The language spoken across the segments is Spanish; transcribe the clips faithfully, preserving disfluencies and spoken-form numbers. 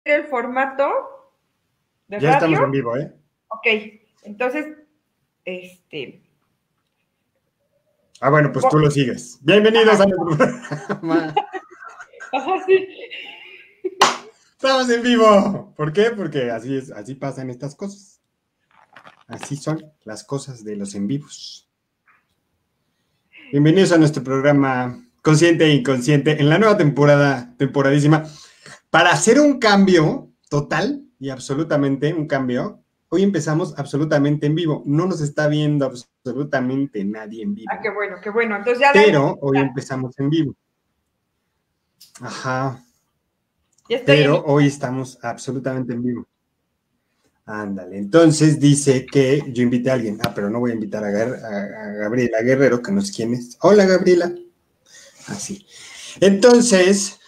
el formato de Ya radio. estamos en vivo, ¿eh? Ok, entonces, este... Ah, bueno, pues tú lo sigues. Bienvenidos a nuestro programa. Ajá, sí. Estamos en vivo. ¿Por qué? Porque así es, así pasan estas cosas. Así son las cosas de los en vivos. Bienvenidos a nuestro programa Consciente e Inconsciente en la nueva temporada, temporadísima. Para hacer un cambio total y absolutamente un cambio, hoy empezamos absolutamente en vivo. No nos está viendo absolutamente nadie en vivo. Ah, qué bueno, qué bueno. Entonces ya Pero hoy empezamos en vivo. Ajá. Ya estoy Pero en... hoy estamos absolutamente en vivo. Ándale, entonces dice que yo invité a alguien. Ah, pero no voy a invitar a, Gar a, a Gabriela Guerrero, que no sé quién es. Hola, Gabriela. Así. Entonces,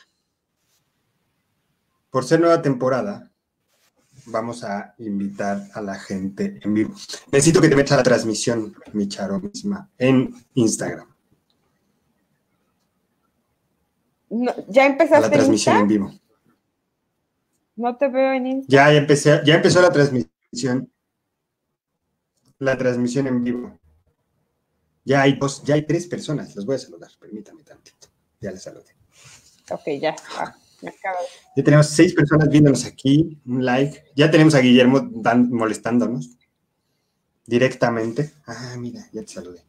por ser nueva temporada, vamos a invitar a la gente en vivo. Necesito que te metas a la transmisión, mi charo misma, en Instagram. No, ¿ya empezaste a la transmisión en, en vivo? No te veo en Insta. Ya, ya, empecé, ya empezó la transmisión. La transmisión en vivo. Ya hay dos, ya hay tres personas. Los voy a saludar. Permítame tantito. Ya les saludé. Ok, ya. Ah, me acaba de... Ya tenemos seis personas viéndonos aquí. Un like. Ya tenemos a Guillermo dan, molestándonos directamente. Ah, mira, ya te saludé.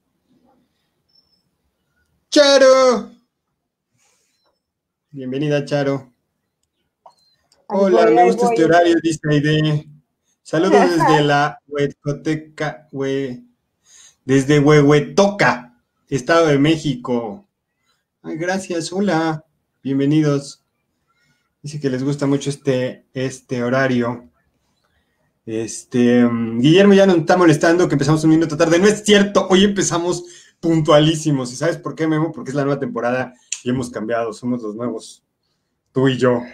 ¡Charo! Bienvenida, Charo. Ahí Hola, voy, me ahí gusta voy. este horario, dice Aide. Saludos desde la Huecoteca, hue, desde Huehuetoca, Estado de México. Ay, gracias, hola. Bienvenidos. Dice que les gusta mucho este, este horario. Este, um, Guillermo ya nos está molestando que empezamos un minuto tarde. No es cierto, hoy empezamos puntualísimos. ¿Y sabes por qué, Memo? Porque es la nueva temporada y hemos cambiado, somos los nuevos, tú y yo.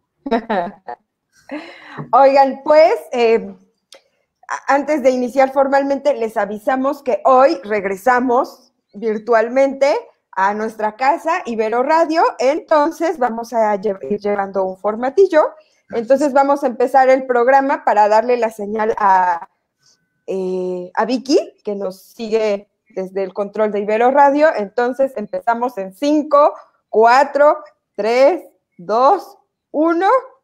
Oigan, pues, eh, antes de iniciar formalmente, les avisamos que hoy regresamos virtualmente a nuestra casa, Ibero Radio, entonces vamos a ir llevando un formatillo. Entonces vamos a empezar el programa para darle la señal a, eh, a Vicky, que nos sigue desde el control de Ibero Radio. Entonces empezamos en cinco, cuatro, tres, dos, uno.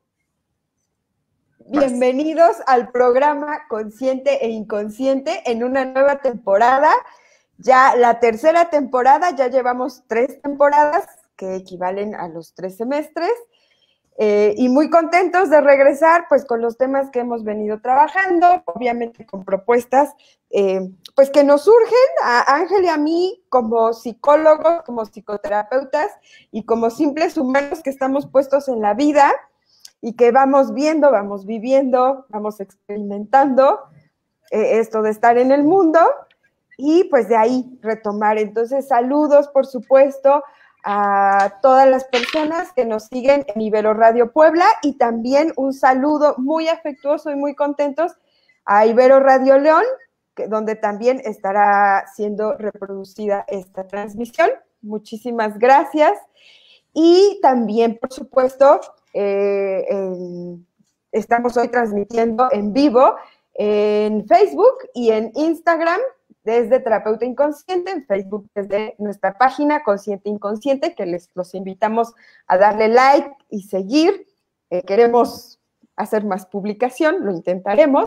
Bienvenidos al programa Consciente e Inconsciente en una nueva temporada. Ya la tercera temporada, ya llevamos tres temporadas que equivalen a los tres semestres. Eh, y muy contentos de regresar pues con los temas que hemos venido trabajando, obviamente con propuestas eh, pues que nos surgen a Ángel y a mí como psicólogos, como psicoterapeutas y como simples humanos que estamos puestos en la vida y que vamos viendo, vamos viviendo, vamos experimentando eh, esto de estar en el mundo y pues de ahí retomar. Entonces, saludos, por supuesto, a todas las personas que nos siguen en Ibero Radio Puebla y también un saludo muy afectuoso y muy contentos a Ibero Radio León, que, donde también estará siendo reproducida esta transmisión. Muchísimas gracias. Y también, por supuesto, eh, en, estamos hoy transmitiendo en vivo en Facebook y en Instagram desde Terapeuta Inconsciente, en Facebook desde nuestra página Consciente Inconsciente, que les los invitamos a darle like y seguir. Eh, queremos hacer más publicación, lo intentaremos.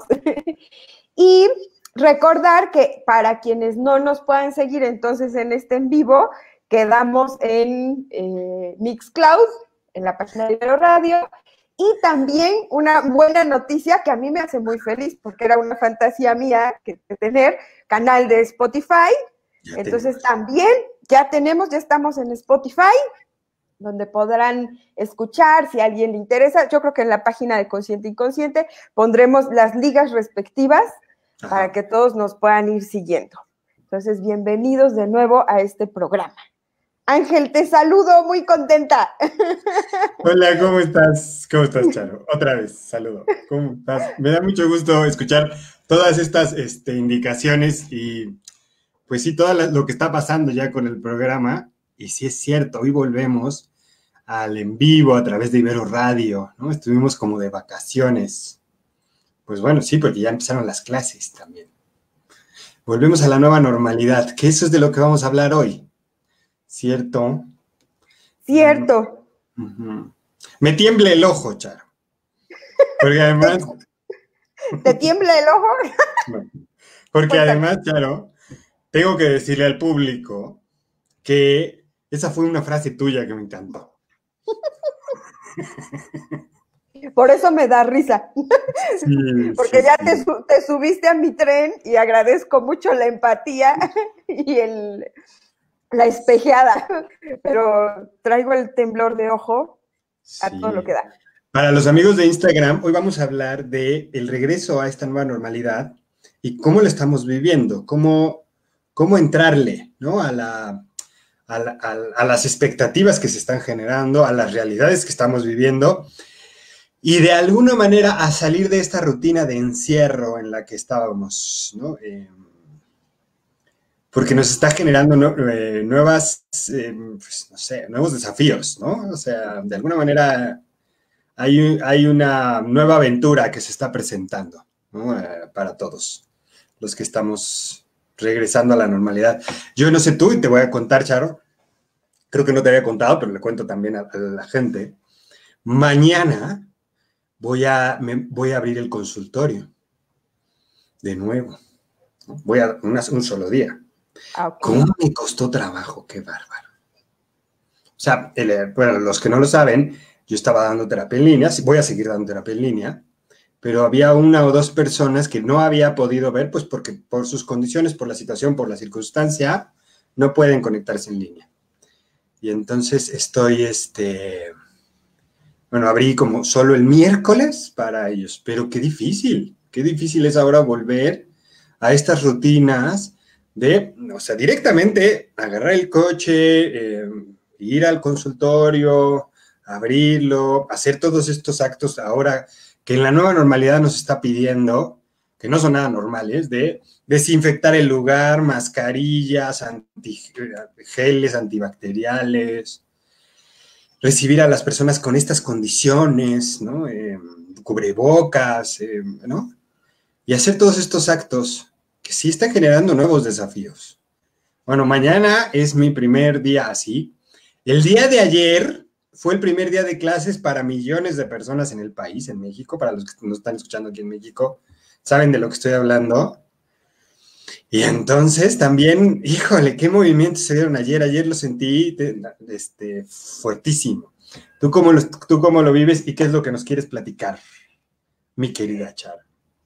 Y recordar que para quienes no nos puedan seguir entonces en este en vivo, quedamos en eh, Mixcloud, en la página de Ibero Radio, y también una buena noticia que a mí me hace muy feliz, porque era una fantasía mía que, de tener canal de Spotify, ya entonces tenemos. También ya tenemos, ya estamos en Spotify, donde podrán escuchar, si a alguien le interesa, yo creo que en la página de Consciente Inconsciente pondremos las ligas respectivas, ajá, para que todos nos puedan ir siguiendo. Entonces, bienvenidos de nuevo a este programa. Ángel, te saludo, muy contenta. Hola, ¿cómo estás? ¿Cómo estás, Charo? Otra vez, saludo. ¿Cómo estás? Me da mucho gusto escuchar todas estas este, indicaciones y pues sí, todo lo que está pasando ya con el programa. Y sí es cierto, hoy volvemos al en vivo a través de Ibero Radio, ¿no? Estuvimos como de vacaciones. Pues bueno, sí, porque ya empezaron las clases también. Volvemos a la nueva normalidad, que eso es de lo que vamos a hablar hoy, ¿cierto? Cierto. Uh-huh. Me tiembla el ojo, Charo. Porque además... ¿Te tiembla el ojo? Porque pues además, Charo, tengo que decirle al público que esa fue una frase tuya que me encantó. Por eso me da risa. Sí, porque sí, ya sí. Te, te subiste a mi tren y agradezco mucho la empatía y el, la espejeada, pero traigo el temblor de ojo a sí. todo lo que da. Para los amigos de Instagram, hoy vamos a hablar de el regreso a esta nueva normalidad y cómo lo estamos viviendo, cómo, cómo entrarle, ¿no? a, la, a, la, a las expectativas que se están generando, a las realidades que estamos viviendo y de alguna manera a salir de esta rutina de encierro en la que estábamos, ¿no? Eh, porque nos está generando no, eh, nuevas, eh, pues, no sé, nuevos desafíos, ¿no? O sea, de alguna manera hay, hay una nueva aventura que se está presentando, ¿no? Eh, para todos los que estamos regresando a la normalidad. Yo no sé tú, y te voy a contar, Charo, creo que no te había contado, pero le cuento también a, a la gente. Mañana voy a, me, voy a abrir el consultorio de nuevo, ¿no? Voy a una, un solo día. Okay. ¿Cómo me costó trabajo? Qué bárbaro. O sea, el, bueno, los que no lo saben, yo estaba dando terapia en línea, voy a seguir dando terapia en línea, pero había una o dos personas que no había podido ver, pues porque por sus condiciones, por la situación, por la circunstancia, no pueden conectarse en línea. Y entonces estoy, este, bueno, abrí como solo el miércoles para ellos, pero qué difícil, qué difícil es ahora volver a estas rutinas de, o sea, directamente agarrar el coche, eh, ir al consultorio, abrirlo, hacer todos estos actos ahora que en la nueva normalidad nos está pidiendo, que no son nada normales, de desinfectar el lugar, mascarillas, anti, geles antibacteriales, recibir a las personas con estas condiciones, ¿no? Eh, cubrebocas, eh, ¿no? Y hacer todos estos actos que sí están generando nuevos desafíos. Bueno, mañana es mi primer día así. El día de ayer fue el primer día de clases para millones de personas en el país, en México. Para los que nos están escuchando aquí en México, saben de lo que estoy hablando. Y entonces también, híjole, qué movimientos se dieron ayer. Ayer lo sentí este, fuertísimo. ¿Tú cómo, lo, ¿Tú cómo lo vives y qué es lo que nos quieres platicar, mi querida Charo?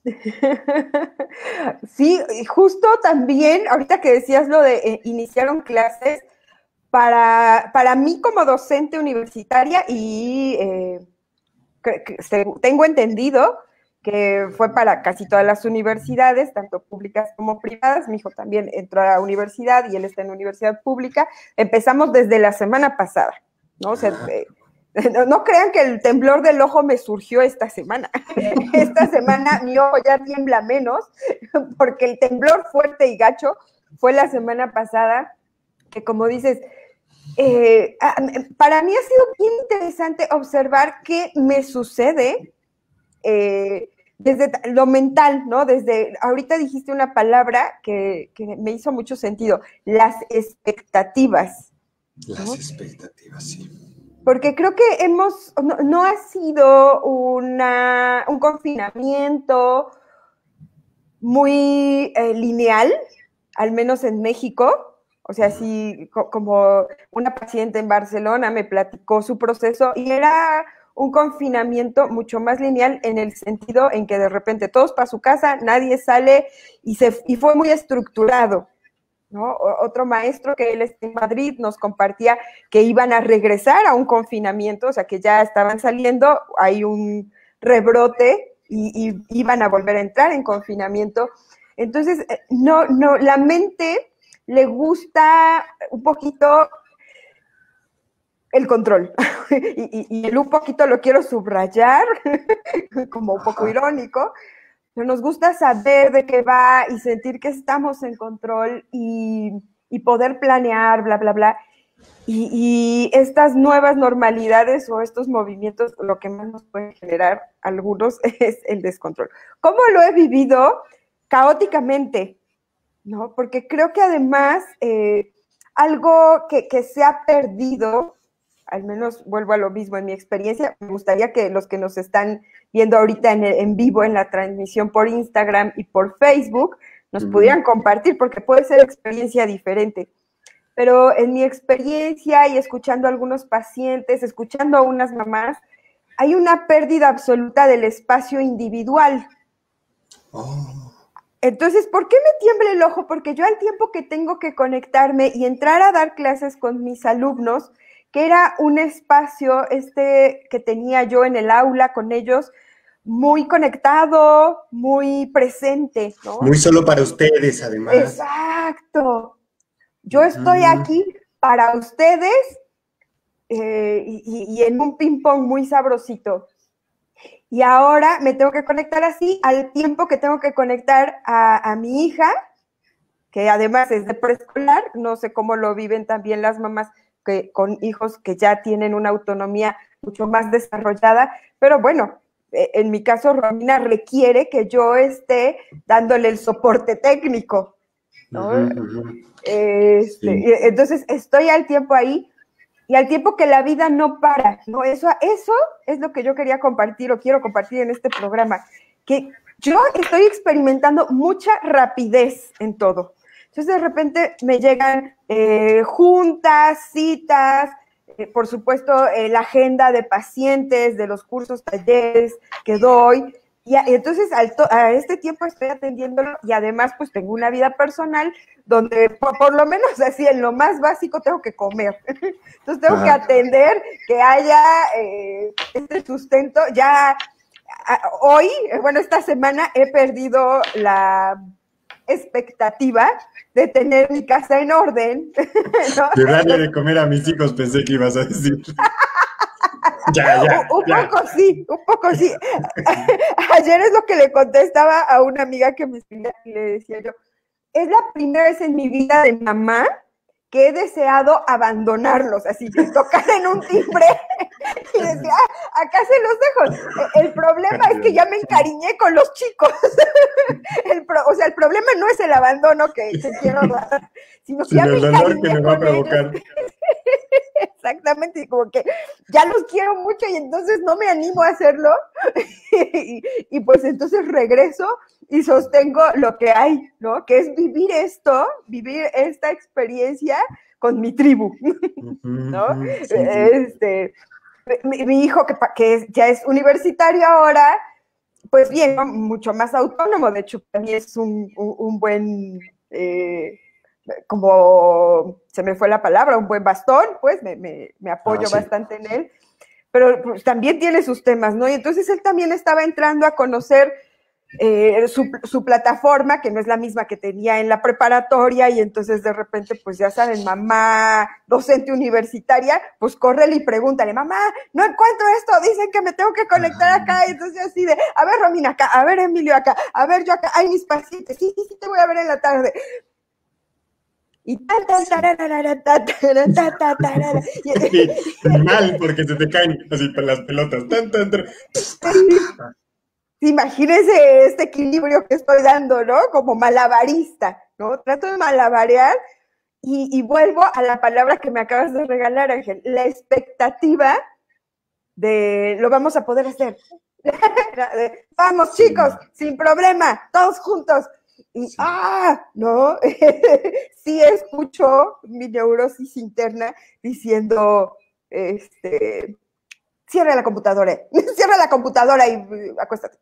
Sí, justo también, ahorita que decías lo de eh, iniciaron clases, para, para mí como docente universitaria y eh, que, que se, tengo entendido que fue para casi todas las universidades, tanto públicas como privadas. Mi hijo también entró a la universidad y él está en la universidad pública. Empezamos desde la semana pasada, ¿no? O sea, eh, no, no crean que el temblor del ojo me surgió esta semana. Esta semana mi ojo ya tiembla menos, porque el temblor fuerte y gacho fue la semana pasada, que como dices, eh, para mí ha sido bien interesante observar qué me sucede eh, desde lo mental, ¿no? Desde, ahorita dijiste una palabra que, que me hizo mucho sentido, las expectativas. Las ¿no? expectativas, sí. Porque creo que hemos, no, no ha sido una, un confinamiento muy eh, lineal, al menos en México. O sea, sí, co como una paciente en Barcelona me platicó su proceso y era un confinamiento mucho más lineal en el sentido en que de repente todos para su casa, nadie sale y, se, y fue muy estructurado, ¿no? Otro maestro que él está en Madrid nos compartía que iban a regresar a un confinamiento, o sea, que ya estaban saliendo, hay un rebrote y, y iban a volver a entrar en confinamiento. Entonces, no, no, la mente le gusta un poquito el control. y, y, y el un poquito lo quiero subrayar, como un poco irónico, pero nos gusta saber de qué va y sentir que estamos en control y, y poder planear, bla, bla, bla. Y, y estas nuevas normalidades o estos movimientos, lo que más nos pueden generar algunos es el descontrol. ¿Cómo lo he vivido? Caóticamente, ¿no? Porque creo que además eh, algo que, que se ha perdido, al menos vuelvo a lo mismo en mi experiencia, me gustaría que los que nos están viendo ahorita en, en vivo en la transmisión por Instagram y por Facebook nos uh-huh. pudieran compartir, porque puede ser experiencia diferente. Pero en mi experiencia y escuchando a algunos pacientes, escuchando a unas mamás, hay una pérdida absoluta del espacio individual. Oh. Entonces, ¿por qué me tiembla el ojo? Porque yo al tiempo que tengo que conectarme y entrar a dar clases con mis alumnos, que era un espacio este que tenía yo en el aula con ellos, muy conectado, muy presente, ¿no? Muy solo para ustedes, además. Exacto. Yo estoy aquí para ustedes eh, y, y en un ping-pong muy sabrosito. Y ahora me tengo que conectar así al tiempo que tengo que conectar a, a mi hija, que además es de preescolar. No sé cómo lo viven también las mamás que, con hijos que ya tienen una autonomía mucho más desarrollada. Pero bueno, en mi caso, Romina requiere que yo esté dándole el soporte técnico, ¿no? Uh-huh, uh-huh. Este, sí. Entonces estoy al tiempo ahí y al tiempo que la vida no para, ¿no? Eso, eso es lo que yo quería compartir o quiero compartir en este programa, que yo estoy experimentando mucha rapidez en todo. Entonces de repente me llegan eh, juntas, citas, eh, por supuesto eh, la agenda de pacientes, de los cursos, talleres que doy. Y entonces al to- a este tiempo estoy atendiéndolo y además pues tengo una vida personal donde por, por lo menos así en lo más básico tengo que comer. Entonces tengo Ajá. que atender que haya eh, este sustento. Ya a, hoy, bueno, esta semana he perdido la expectativa de tener mi casa en orden, ¿no? De darle de comer a mis hijos pensé que ibas a decir. Ya, ya, un, un ya. poco sí, un poco sí. Ayer es lo que le contestaba a una amiga que me escribía y le decía yo, es la primera vez en mi vida de mamá que he deseado abandonarlos, así, tocar en un timbre y decir, ah, acá se los dejo. El problema es que ya me encariñé con los chicos. El pro, o sea, el problema no es el abandono que, que quiero dar, sino que ya me el dolor que me va a provocar. Ellos. Exactamente, y como que ya los quiero mucho y entonces no me animo a hacerlo y, y pues entonces regreso y sostengo lo que hay, ¿no? Que es vivir esto, vivir esta experiencia con mi tribu, ¿no? Sí, sí. Este, mi, mi hijo que, que es, ya es universitario ahora, pues bien, ¿no? Mucho más autónomo, de hecho para mí es un, un, un buen... Eh, como se me fue la palabra, un buen bastón, pues me, me, me apoyo ah, sí. bastante en él, pero pues, también tiene sus temas, ¿no? Y entonces él también estaba entrando a conocer eh, su, su plataforma, que no es la misma que tenía en la preparatoria, y entonces de repente, pues ya saben, mamá, docente universitaria, pues córrele y pregúntale, mamá, no encuentro esto, dicen que me tengo que conectar acá, y entonces así de, a ver Romina acá, a ver Emilio acá, a ver yo acá, ay mis pacientes, sí, sí, sí, te voy a ver en la tarde. Y tan, tan, tararara, tan, tan, tan, tan, tarara. Sí, mal, porque se te caen así las pelotas. Tan, tan, tan. Imagínense este equilibrio que estoy dando, ¿no? Como malabarista, ¿no? Trato de malabarear y, y vuelvo a la palabra que me acabas de regalar, Ángel, la expectativa de lo vamos a poder hacer. Vamos, chicos, sí. Sin problema, todos juntos. Y, sí. ah, ¿no? Sí escucho mi neurosis interna diciendo, este, cierra la computadora, cierra la computadora y acuéstate.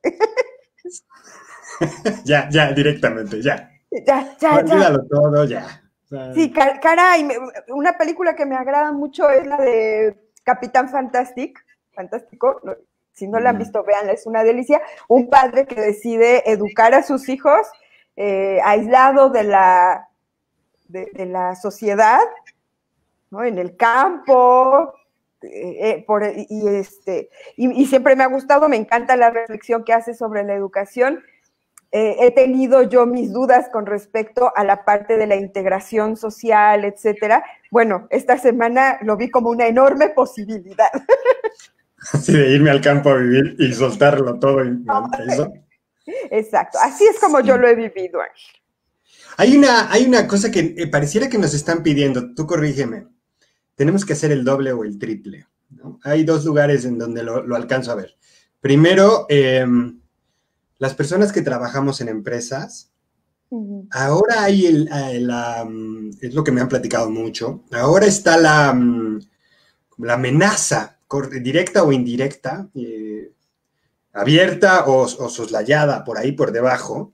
Ya, ya, directamente, ya. Ya, ya, Olvídalo ya. todo, ya. Sí, caray, una película que me agrada mucho es la de Capitán Fantastic, Fantástico, si no la han visto, véanla, es una delicia. Un padre que decide educar a sus hijos Eh, aislado de la, de, de la sociedad, ¿no? En el campo, eh, eh, por, y, este, y, y siempre me ha gustado, me encanta la reflexión que hace sobre la educación, eh, he tenido yo mis dudas con respecto a la parte de la integración social, etcétera. Bueno, esta semana lo vi como una enorme posibilidad. Así de irme al campo a vivir y soltarlo todo. Y, eso. Exacto, así es como sí. yo lo he vivido, Ángel. Hay una, hay una cosa que eh, pareciera que nos están pidiendo, tú corrígeme, tenemos que hacer el doble o el triple, ¿no? Hay dos lugares en donde lo, lo alcanzo a ver. Primero, eh, las personas que trabajamos en empresas, uh-huh. ahora hay el, el, um, es lo que me han platicado mucho, ahora está la, um, la amenaza, directa o indirecta, eh, abierta o, o soslayada por ahí por debajo,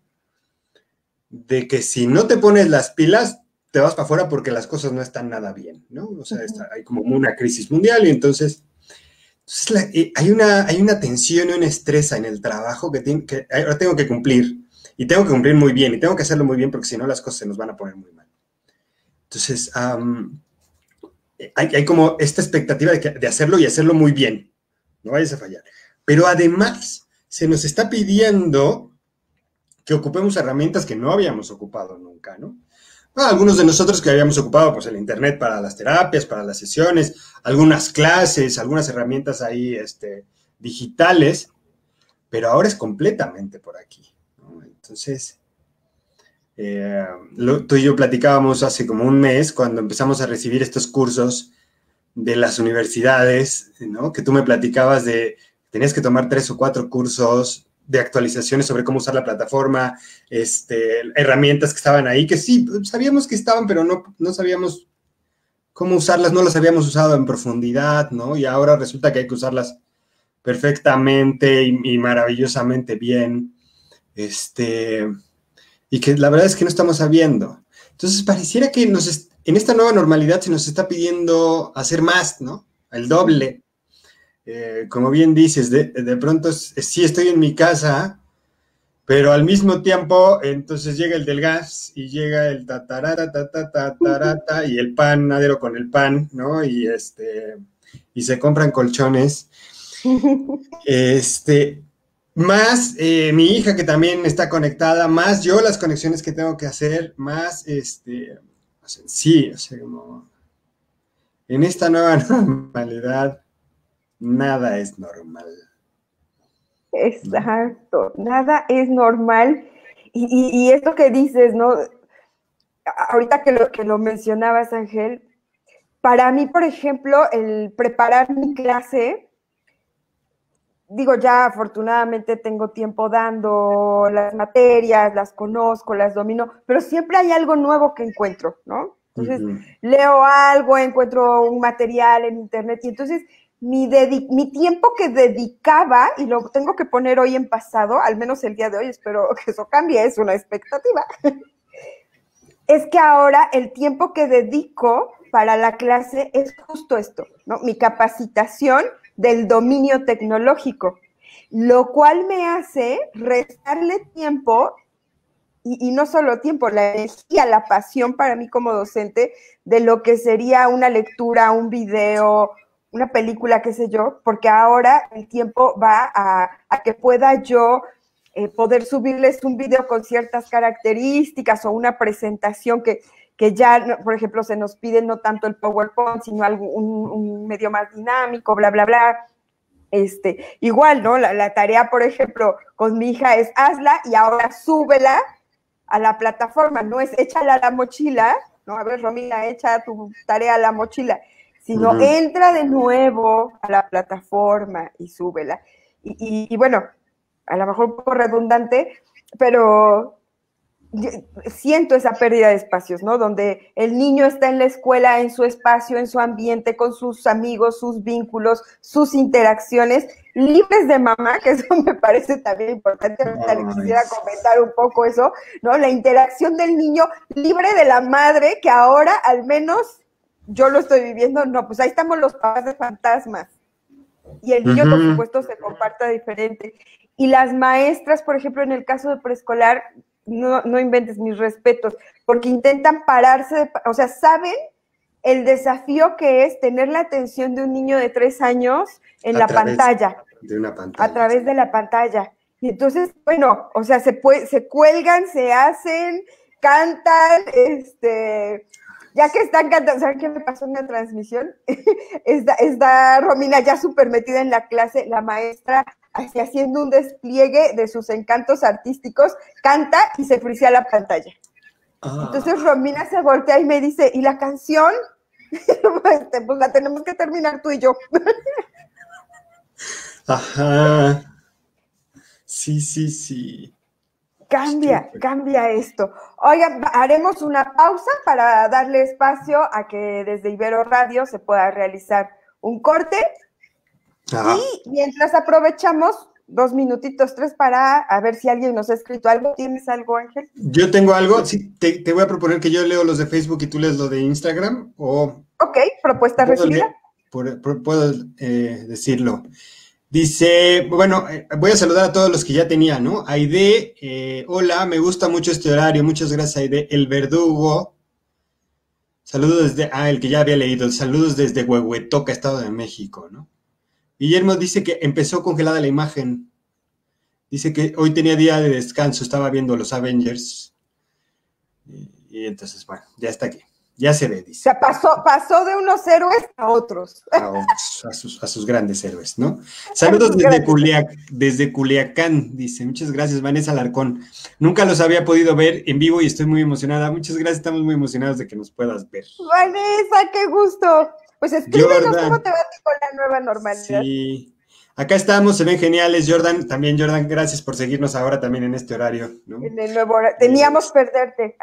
de que si no te pones las pilas, te vas para afuera porque las cosas no están nada bien, ¿no? O sea, está, hay como una crisis mundial y entonces, entonces la, eh, hay, una, hay una tensión y una estrés en el trabajo que, te, que ahora tengo que cumplir y tengo que cumplir muy bien y tengo que hacerlo muy bien porque si no las cosas se nos van a poner muy mal. Entonces, um, hay, hay como esta expectativa de, que, de hacerlo y hacerlo muy bien, no vayas a fallar. Pero además se nos está pidiendo que ocupemos herramientas que no habíamos ocupado nunca, ¿no? Bueno, algunos de nosotros que habíamos ocupado, pues, el internet para las terapias, para las sesiones, algunas clases, algunas herramientas ahí, este, digitales, pero ahora es completamente por aquí, ¿no? Entonces, eh, lo, tú y yo platicábamos hace como un mes, cuando empezamos a recibir estos cursos de las universidades, ¿no? Que tú me platicabas de, tenías que tomar tres o cuatro cursos de actualizaciones sobre cómo usar la plataforma, este, herramientas que estaban ahí, que sí, sabíamos que estaban, pero no, no sabíamos cómo usarlas, no las habíamos usado en profundidad, ¿no? Y ahora resulta que hay que usarlas perfectamente y, y maravillosamente bien, este, y que la verdad es que no estamos sabiendo. Entonces, pareciera que nos en esta nueva normalidad se nos está pidiendo hacer más, ¿no? El doble. Eh, como bien dices, de, de pronto sí estoy en mi casa, pero al mismo tiempo, entonces llega el del gas y llega el tatarata, tatarata, tatarata, y el panadero con el pan, ¿no? Y este, y se compran colchones. Este, más eh, mi hija que también está conectada, más yo las conexiones que tengo que hacer, más este, o sea, sí, o sea, como en esta nueva normalidad. Nada es normal. Exacto, nada es normal. Y, y, y esto que dices, ¿no? Ahorita que lo, que lo mencionabas, Ángel, para mí, por ejemplo, el preparar mi clase, digo, ya afortunadamente tengo tiempo dando las materias, las conozco, las domino, pero siempre hay algo nuevo que encuentro, ¿no? Entonces, uh-huh. leo algo, encuentro un material en internet y entonces Mi, dedi- mi tiempo que dedicaba, y lo tengo que poner hoy en pasado, al menos el día de hoy, espero que eso cambie, es una expectativa, es que ahora el tiempo que dedico para la clase es justo esto, ¿no? Mi capacitación del dominio tecnológico, lo cual me hace restarle tiempo, y, y no solo tiempo, la energía, la pasión para mí como docente, de lo que sería una lectura, un video, una película, qué sé yo, porque ahora el tiempo va a, a que pueda yo eh, poder subirles un video con ciertas características o una presentación que, que ya, por ejemplo, se nos pide no tanto el PowerPoint, sino algo, un, un medio más dinámico, bla, bla, bla. Este, igual, ¿no? La, la tarea, por ejemplo, con mi hija es hazla y ahora súbela a la plataforma, no es échala a la mochila, ¿no? A ver, Romina, echa tu tarea a la mochila, sino uh-huh. entra de nuevo a la plataforma y súbela. Y, y, y bueno, a lo mejor un poco redundante, pero siento esa pérdida de espacios, ¿no? Donde el niño está en la escuela, en su espacio, en su ambiente, con sus amigos, sus vínculos, sus interacciones, libres de mamá, que eso me parece también importante. Ahorita le quisiera comentar un poco eso, ¿no? La interacción del niño libre de la madre, que ahora al menos yo lo estoy viviendo, no, pues ahí estamos los papás de fantasmas. Y el niño, uh-huh. por supuesto, se comparta diferente. Y las maestras, por ejemplo, en el caso de preescolar, no, no inventes, mis respetos, porque intentan pararse, de, o sea, saben el desafío que es tener la atención de un niño de tres años en a la través pantalla. De una pantalla. A través de la pantalla. Y entonces, bueno, o sea, se, puede, se cuelgan, se hacen, cantan, este, ya que están cantando, ¿saben qué me pasó en la transmisión? está, está Romina ya súper metida en la clase, la maestra así haciendo un despliegue de sus encantos artísticos, canta y se frisea la pantalla. Ah. Entonces Romina se voltea y me dice, ¿y la canción? este, pues la tenemos que terminar tú y yo. Ajá. Sí, sí, sí. Cambia, cambia esto. Oigan, haremos una pausa para darle espacio a que desde Ibero Radio se pueda realizar un corte. Ajá. Y mientras aprovechamos dos minutitos, tres, para a ver si alguien nos ha escrito algo. ¿Tienes algo, Ángel? Yo tengo algo. Sí, te, te voy a proponer que yo leo los de Facebook y tú lees lo de Instagram. O ok, propuesta recibida. Leer, por, puedo eh, decirlo. Dice, bueno, eh, voy a saludar a todos los que ya tenía, ¿no? Aide, eh, hola, me gusta mucho este horario, muchas gracias, Aide. El Verdugo, saludos desde, ah, el que ya había leído, saludos desde Huehuetoca, Estado de México, ¿no? Guillermo dice que empezó congelada la imagen, dice que hoy tenía día de descanso, estaba viendo los Avengers, y, y entonces, bueno, ya está aquí. Ya se ve, dice. O sea, pasó, pasó de unos héroes a otros. A, otros, a, sus, a sus grandes héroes, ¿no? Saludos desde, Culiac, desde Culiacán, dice. Muchas gracias, Vanessa Alarcón. Nunca los había podido ver en vivo y estoy muy emocionada. Muchas gracias, estamos muy emocionados de que nos puedas ver. Vanessa, qué gusto. Pues escríbenos cómo te va a ti con la nueva normalidad. Sí. Acá estamos, se ven geniales, Jordan. También, Jordan, gracias por seguirnos ahora también en este horario, ¿no? En el nuevo horario. Teníamos eh, perderte.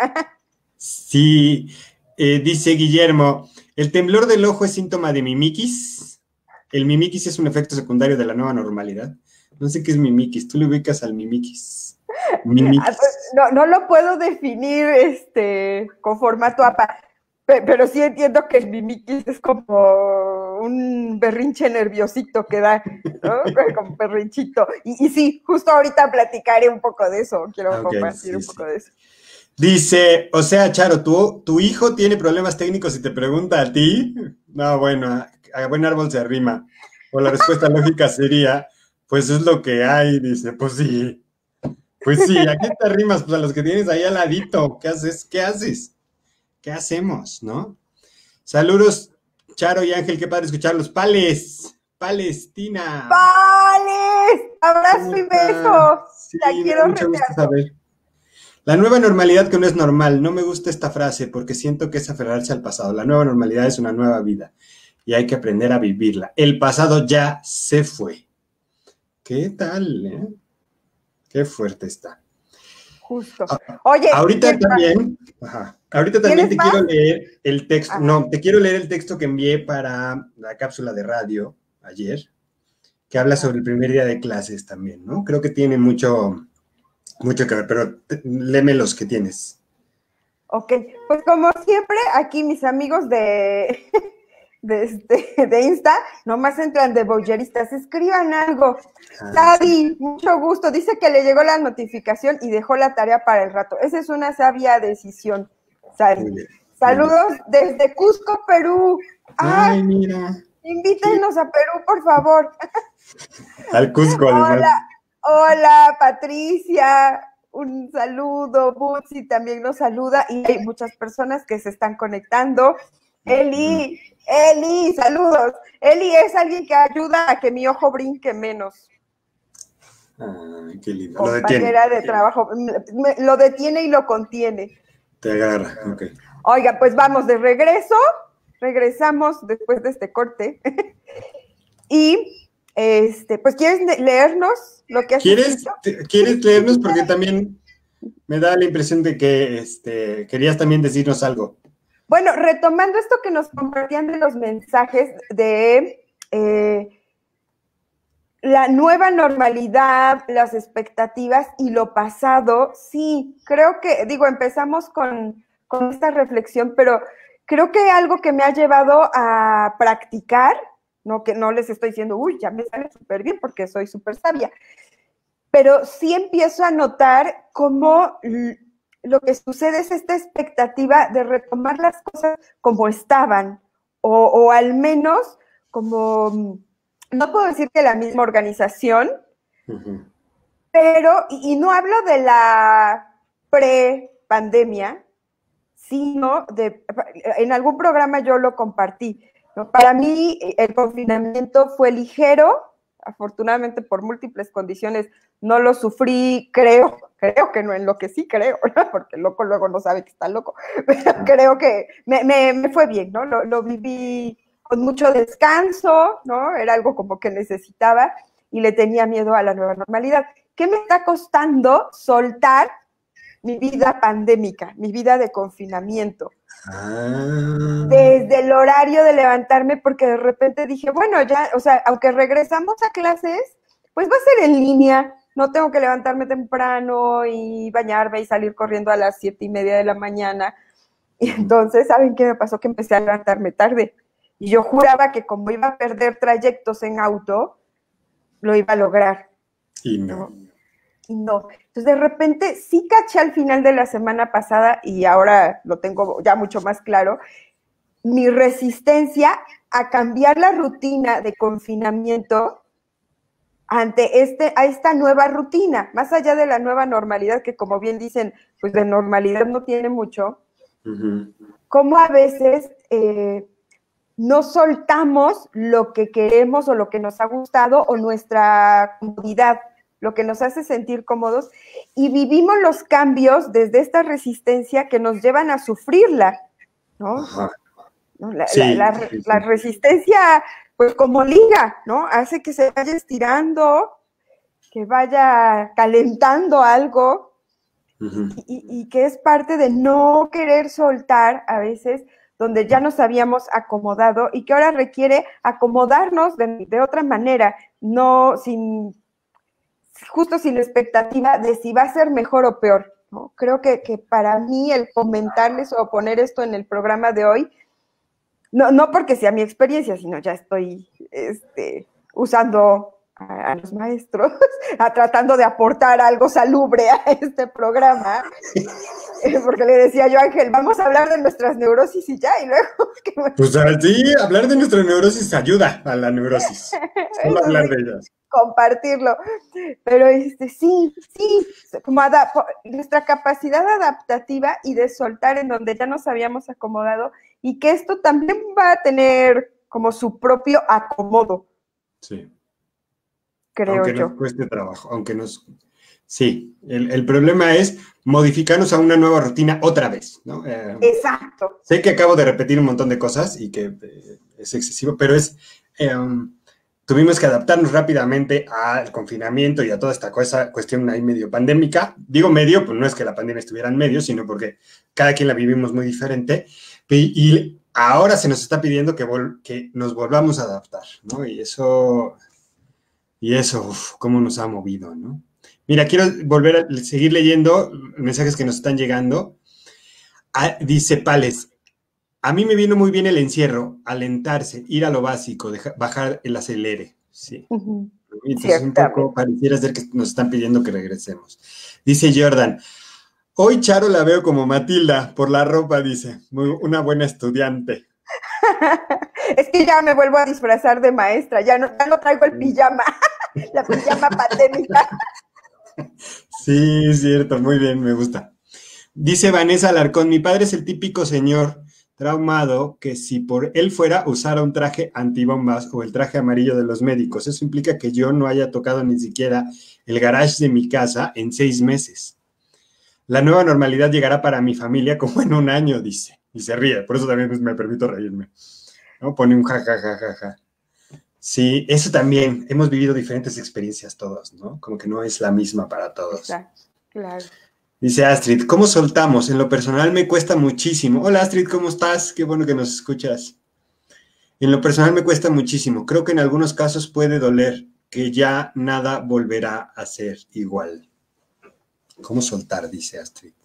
Sí. Eh, dice Guillermo, ¿el temblor del ojo es síntoma de mimiquis? ¿El mimiquis es un efecto secundario de la nueva normalidad? No sé qué es mimiquis, ¿tú le ubicas al mimiquis? mimiquis. No, no lo puedo definir este, con formato A P A, pero sí entiendo que el mimiquis es como un berrinche nerviosito que da, ¿no? Como berrinchito. Y, y sí, justo ahorita platicaré un poco de eso, quiero okay, compartir sí, un poco sí. de eso. Dice, o sea, Charo, ¿tu, ¿tu hijo tiene problemas técnicos y te pregunta a ti? No, bueno, a, a buen árbol se arrima. O la respuesta lógica sería, pues es lo que hay, dice, pues sí. Pues sí, ¿a qué te arrimas? Pues a los que tienes ahí al ladito. ¿Qué haces? ¿Qué haces? ¿Qué hacemos, no? Saludos, Charo y Ángel, qué padre escucharlos. Pales, Palestina. ¡Pales! Abrazo y beso. Sí, te quiero mucho gusto saber. La nueva normalidad que no es normal. No me gusta esta frase porque siento que es aferrarse al pasado. La nueva normalidad es una nueva vida y hay que aprender a vivirla. El pasado ya se fue. ¿Qué tal, eh? Qué fuerte está. Justo. Oye, ahorita también, ajá, ahorita también te más? quiero leer el texto, ajá. no, te quiero leer el texto que envié para la cápsula de radio ayer, que habla sobre el primer día de clases también, ¿no? Creo que tiene mucho... Mucho que ver, pero léeme los que tienes. Ok, pues como siempre, aquí mis amigos de, de, este, de Insta, nomás entran de bolleristas, escriban algo. Ah, Sabi, sí. Mucho gusto, dice que le llegó la notificación y dejó la tarea para el rato. Esa es una sabia decisión, Sabi. Saludos desde Cusco, Perú. Ay, Ay mira. Invítenos sí. a Perú, por favor. Al Cusco, además. Hola. Hola, Patricia, un saludo, Butsi también nos saluda y hay muchas personas que se están conectando. Eli, Eli, saludos. Eli es alguien que ayuda a que mi ojo brinque menos. Ay, qué lindo. Lo Compañera detiene. de trabajo, me, lo detiene y lo contiene. Te agarra, ok. Oiga, pues vamos de regreso, regresamos después de este corte y... Este, pues, ¿quieres leernos lo que has ¿Quieres, te, ¿Quieres leernos? Porque también me da la impresión de que este, querías también decirnos algo. Bueno, retomando esto que nos compartían de los mensajes de eh, la nueva normalidad, las expectativas y lo pasado, sí, creo que, digo, empezamos con, con esta reflexión, pero creo que algo que me ha llevado a practicar, no que no les estoy diciendo, uy, ya me sale súper bien porque soy súper sabia, pero sí empiezo a notar cómo lo que sucede es esta expectativa de retomar las cosas como estaban, o, o al menos como, no puedo decir que la misma organización, uh-huh. pero, y, y no hablo de la pre-pandemia, sino de, en algún programa yo lo compartí, ¿no? Para mí el confinamiento fue ligero, afortunadamente por múltiples condiciones no lo sufrí, creo, creo que no enloquecí, creo, ¿no? Porque el loco luego no sabe que está loco, pero creo que me, me, me fue bien, ¿no? Lo, lo viví con mucho descanso, ¿no? Era algo como que necesitaba y le tenía miedo a la nueva normalidad. ¿Qué me está costando soltar mi vida pandémica, mi vida de confinamiento? Ah. Desde el horario de levantarme, porque de repente dije, bueno, ya, o sea, aunque regresamos a clases, pues va a ser en línea, no tengo que levantarme temprano y bañarme y salir corriendo a las siete y media de la mañana. Y entonces, ¿saben qué me pasó? Que empecé a levantarme tarde. Y yo juraba que como iba a perder trayectos en auto, lo iba a lograr. Y no. ¿no? Y no. Entonces, de repente, sí caché al final de la semana pasada, y ahora lo tengo ya mucho más claro, mi resistencia a cambiar la rutina de confinamiento ante este, a esta nueva rutina, más allá de la nueva normalidad, que como bien dicen, pues de normalidad no tiene mucho, uh-huh. Como a veces eh, no soltamos lo que queremos o lo que nos ha gustado o nuestra comodidad, lo que nos hace sentir cómodos, y vivimos los cambios desde esta resistencia que nos llevan a sufrirla, ¿no? Ajá. ¿no? La, sí, la, la, sí, sí. la resistencia, pues como liga, ¿no? Hace que se vaya estirando, que vaya calentando algo, uh-huh. y, y, y que es parte de no querer soltar a veces donde ya nos habíamos acomodado y que ahora requiere acomodarnos de, de otra manera, no sin, justo sin expectativa de si va a ser mejor o peor, ¿no? Creo que, que para mí el comentarles o poner esto en el programa de hoy, no, no porque sea mi experiencia, sino ya estoy este, usando a, a los maestros, a, tratando de aportar algo salubre a este programa, porque le decía yo a Ángel, vamos a hablar de nuestras neurosis y ya, y luego... Pues sí, hablar de nuestra neurosis ayuda a la neurosis, solo hablar de ellas. Compartirlo, pero este, sí, sí, como nuestra capacidad adaptativa y de soltar en donde ya nos habíamos acomodado, y que esto también va a tener como su propio acomodo. Sí. Creo aunque yo. nos cueste trabajo, aunque nos... Sí, el, el problema es modificarnos a una nueva rutina otra vez, ¿no? Eh, Exacto. Sé que acabo de repetir un montón de cosas y que eh, es excesivo, pero es... Eh, tuvimos que adaptarnos rápidamente al confinamiento y a toda esta cosa, cuestión ahí medio pandémica. Digo medio, pues no es que la pandemia estuviera en medio, sino porque cada quien la vivimos muy diferente. Y, y ahora se nos está pidiendo que, vol que nos volvamos a adaptar, ¿no? Y eso... Y eso, uf, cómo nos ha movido, ¿no? Mira, quiero volver a seguir leyendo mensajes que nos están llegando. Ah, dice Pales, a mí me vino muy bien el encierro, alentarse, ir a lo básico, dejar, bajar el acelere. Sí. Uh-huh. Entonces un poco pareciera ser que nos están pidiendo que regresemos. Dice Jordan, hoy Charo la veo como Matilda, por la ropa, dice, muy, una buena estudiante. Es que ya me vuelvo a disfrazar de maestra, ya no, ya no traigo el pijama, la pijama pandémica. Sí, es cierto, muy bien, me gusta. Dice Vanessa Alarcón, mi padre es el típico señor traumado que si por él fuera usara un traje antibombas o el traje amarillo de los médicos. Eso implica que yo no haya tocado ni siquiera el garage de mi casa en seis meses. La nueva normalidad llegará para mi familia como en un año, dice. Y se ríe, por eso también pues, me permito reírme. ¿No? Pone un ja, ja, ja, ja, ja. Sí, eso también. Hemos vivido diferentes experiencias todos, ¿no? Como que no es la misma para todos. Exacto, claro. Dice Astrid, ¿cómo soltamos? En lo personal me cuesta muchísimo. Hola Astrid, ¿cómo estás? Qué bueno que nos escuchas. En lo personal me cuesta muchísimo. Creo que en algunos casos puede doler, que ya nada volverá a ser igual. ¿Cómo soltar? Dice Astrid.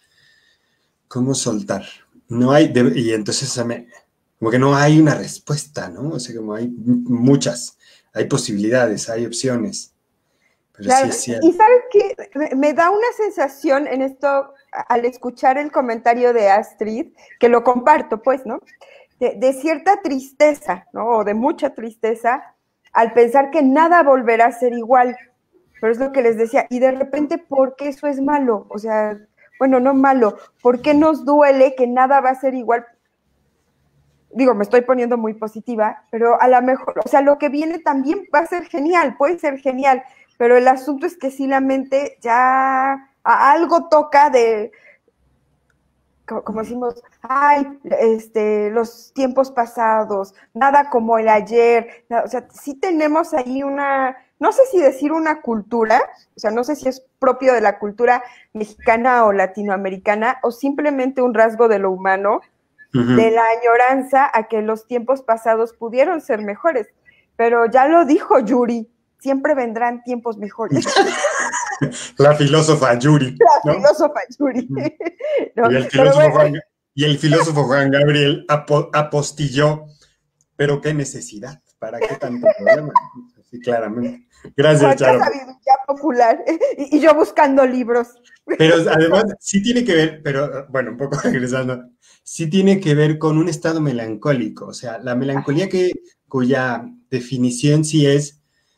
¿Cómo soltar? No hay, de, y entonces me, como que no hay una respuesta, ¿no? O sea, como hay muchas, hay posibilidades, hay opciones. Pero claro, sí es y ¿sabes qué? Me da una sensación en esto, al escuchar el comentario de Astrid, que lo comparto, pues, ¿no? De, de cierta tristeza, ¿no? O de mucha tristeza, al pensar que nada volverá a ser igual. Pero es lo que les decía, y de repente, ¿por qué eso es malo? O sea, bueno, no malo, ¿por qué nos duele que nada va a ser igual? Digo, me estoy poniendo muy positiva, pero a lo mejor, o sea, lo que viene también va a ser genial, puede ser genial, pero el asunto es que sí la mente ya a algo toca de, como decimos, ay, este, los tiempos pasados, nada como el ayer, o sea, sí tenemos ahí una, no sé si decir una cultura, o sea, no sé si es propio de la cultura mexicana o latinoamericana, o simplemente un rasgo de lo humano, uh-huh. de la añoranza a que los tiempos pasados pudieron ser mejores, pero ya lo dijo Yuri, siempre vendrán tiempos mejores. La filósofa Yuri. La ¿no? filósofa Yuri. ¿No? Y, el filósofo bueno. Juan, y el filósofo Juan Gabriel apo, apostilló, pero qué necesidad, ¿para qué tanto problema? Sí, claramente. Gracias, Charo. Sabiduría popular. Y, y yo buscando libros. Pero además, sí tiene que ver, pero bueno, un poco regresando, sí tiene que ver con un estado melancólico, o sea, la melancolía que, cuya definición sí es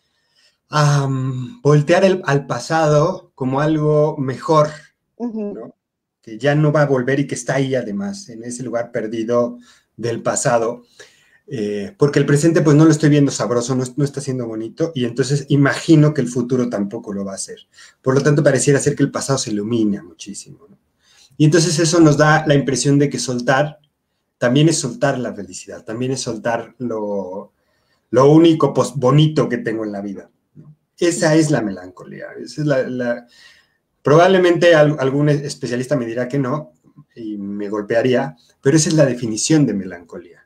Um, voltear el, al pasado como algo mejor, uh-huh. ¿no? Que ya no va a volver y que está ahí además, en ese lugar perdido del pasado, eh, porque el presente pues no lo estoy viendo sabroso, no, no está siendo bonito, y entonces imagino que el futuro tampoco lo va a hacer. Por lo tanto, pareciera ser que el pasado se ilumina muchísimo, ¿no? Y entonces eso nos da la impresión de que soltar también es soltar la felicidad, también es soltar lo, lo único pues, bonito que tengo en la vida. Esa es la melancolía. Esa es la, la... Probablemente algún especialista me dirá que no y me golpearía, pero esa es la definición de melancolía.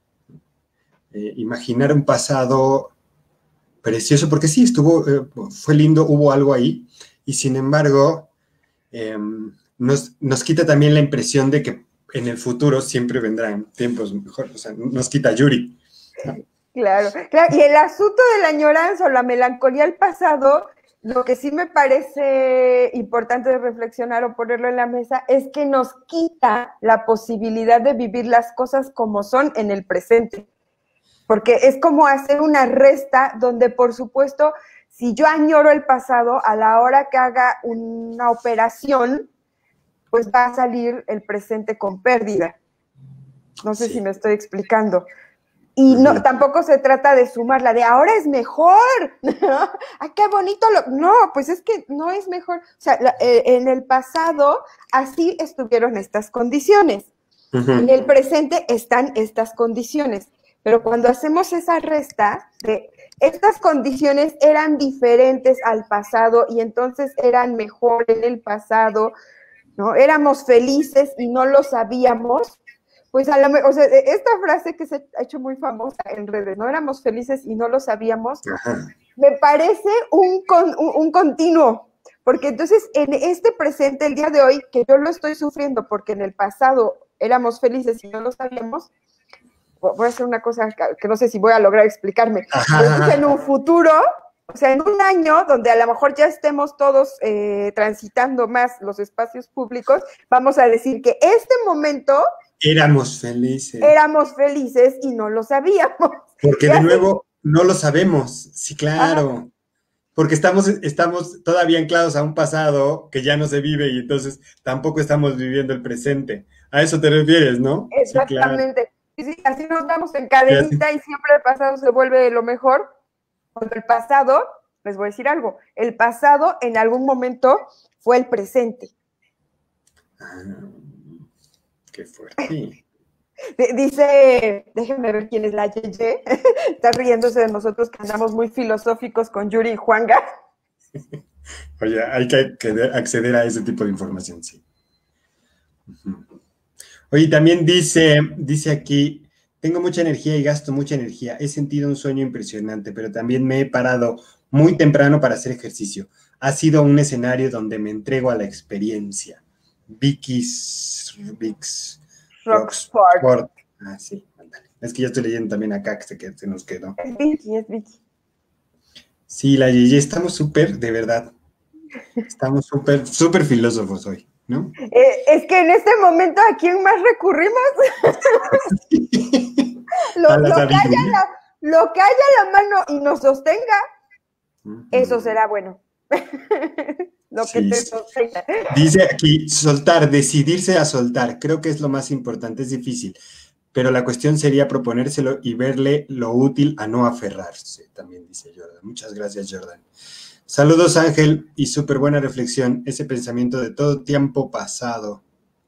Eh, imaginar un pasado precioso, porque sí, estuvo, eh, fue lindo, hubo algo ahí, y sin embargo, eh, nos, nos quita también la impresión de que en el futuro siempre vendrán tiempos mejores. O sea, nos quita Yuri, ¿no? Claro, claro, y el asunto de la añoranza o la melancolía al pasado, lo que sí me parece importante de reflexionar o ponerlo en la mesa es que nos quita la posibilidad de vivir las cosas como son en el presente, porque es como hacer una resta donde, por supuesto, si yo añoro el pasado, a la hora que haga una operación, pues va a salir el presente con pérdida. No sé sí. si me estoy explicando. Y no, tampoco se trata de sumarla, de ahora es mejor, ¡ah, qué bonito! Lo... No, pues es que no es mejor. O sea, la, eh, en el pasado así estuvieron estas condiciones. Uh-huh. En el presente están estas condiciones. Pero cuando hacemos esa resta, de estas condiciones eran diferentes al pasado y entonces eran mejor en el pasado, ¿no? Éramos felices y no lo sabíamos. Pues a la, o sea, esta frase que se ha hecho muy famosa en redes, no éramos felices y no lo sabíamos, ajá. Me parece un, con, un, un continuo, porque entonces en este presente, el día de hoy, que yo lo estoy sufriendo porque en el pasado éramos felices y no lo sabíamos, voy a hacer una cosa que no sé si voy a lograr explicarme, entonces en un futuro, o sea, en un año donde a lo mejor ya estemos todos eh, transitando más los espacios públicos, vamos a decir que este momento... Éramos felices. Éramos felices y no lo sabíamos. Porque de nuevo, no lo sabemos. Sí, claro. Ajá. Porque estamos, estamos todavía anclados a un pasado que ya no se vive y entonces tampoco estamos viviendo el presente. A eso te refieres, ¿no? Exactamente. Sí, claro. Sí, así nos vamos en cadenita y siempre el pasado se vuelve lo mejor. Cuando el pasado, les voy a decir algo, el pasado en algún momento fue el presente. Ah. Qué fuerte. Dice, déjenme ver quién es la Yeye, está riéndose de nosotros que andamos muy filosóficos con Yuri y Juanga. Oye, hay que acceder a ese tipo de información, sí. Oye, también dice, dice aquí, tengo mucha energía y gasto mucha energía, he sentido un sueño impresionante, pero también me he parado muy temprano para hacer ejercicio. Ha sido un escenario donde me entrego a la experiencia. Vicky's, Vicks, Rocksport. Rocksport. Ah, sí, ándale. Es que ya estoy leyendo también acá que se, que se nos quedó. Es Vicky, es Vicky. Sí, la Yeye, estamos súper, de verdad. Estamos súper, súper filósofos hoy, ¿no? Eh, es que en este momento, ¿a quién más recurrimos? lo, lo, que haya la, lo que haya a la mano y nos sostenga, uh-huh. Eso será bueno. Lo Sí, que te sí. sostenga. Dice aquí, soltar, decidirse a soltar. Creo que es lo más importante, es difícil. Pero la cuestión sería proponérselo y verle lo útil a no aferrarse, también dice Jordan. Muchas gracias, Jordan. Saludos, Ángel, y súper buena reflexión. Ese pensamiento de todo tiempo pasado.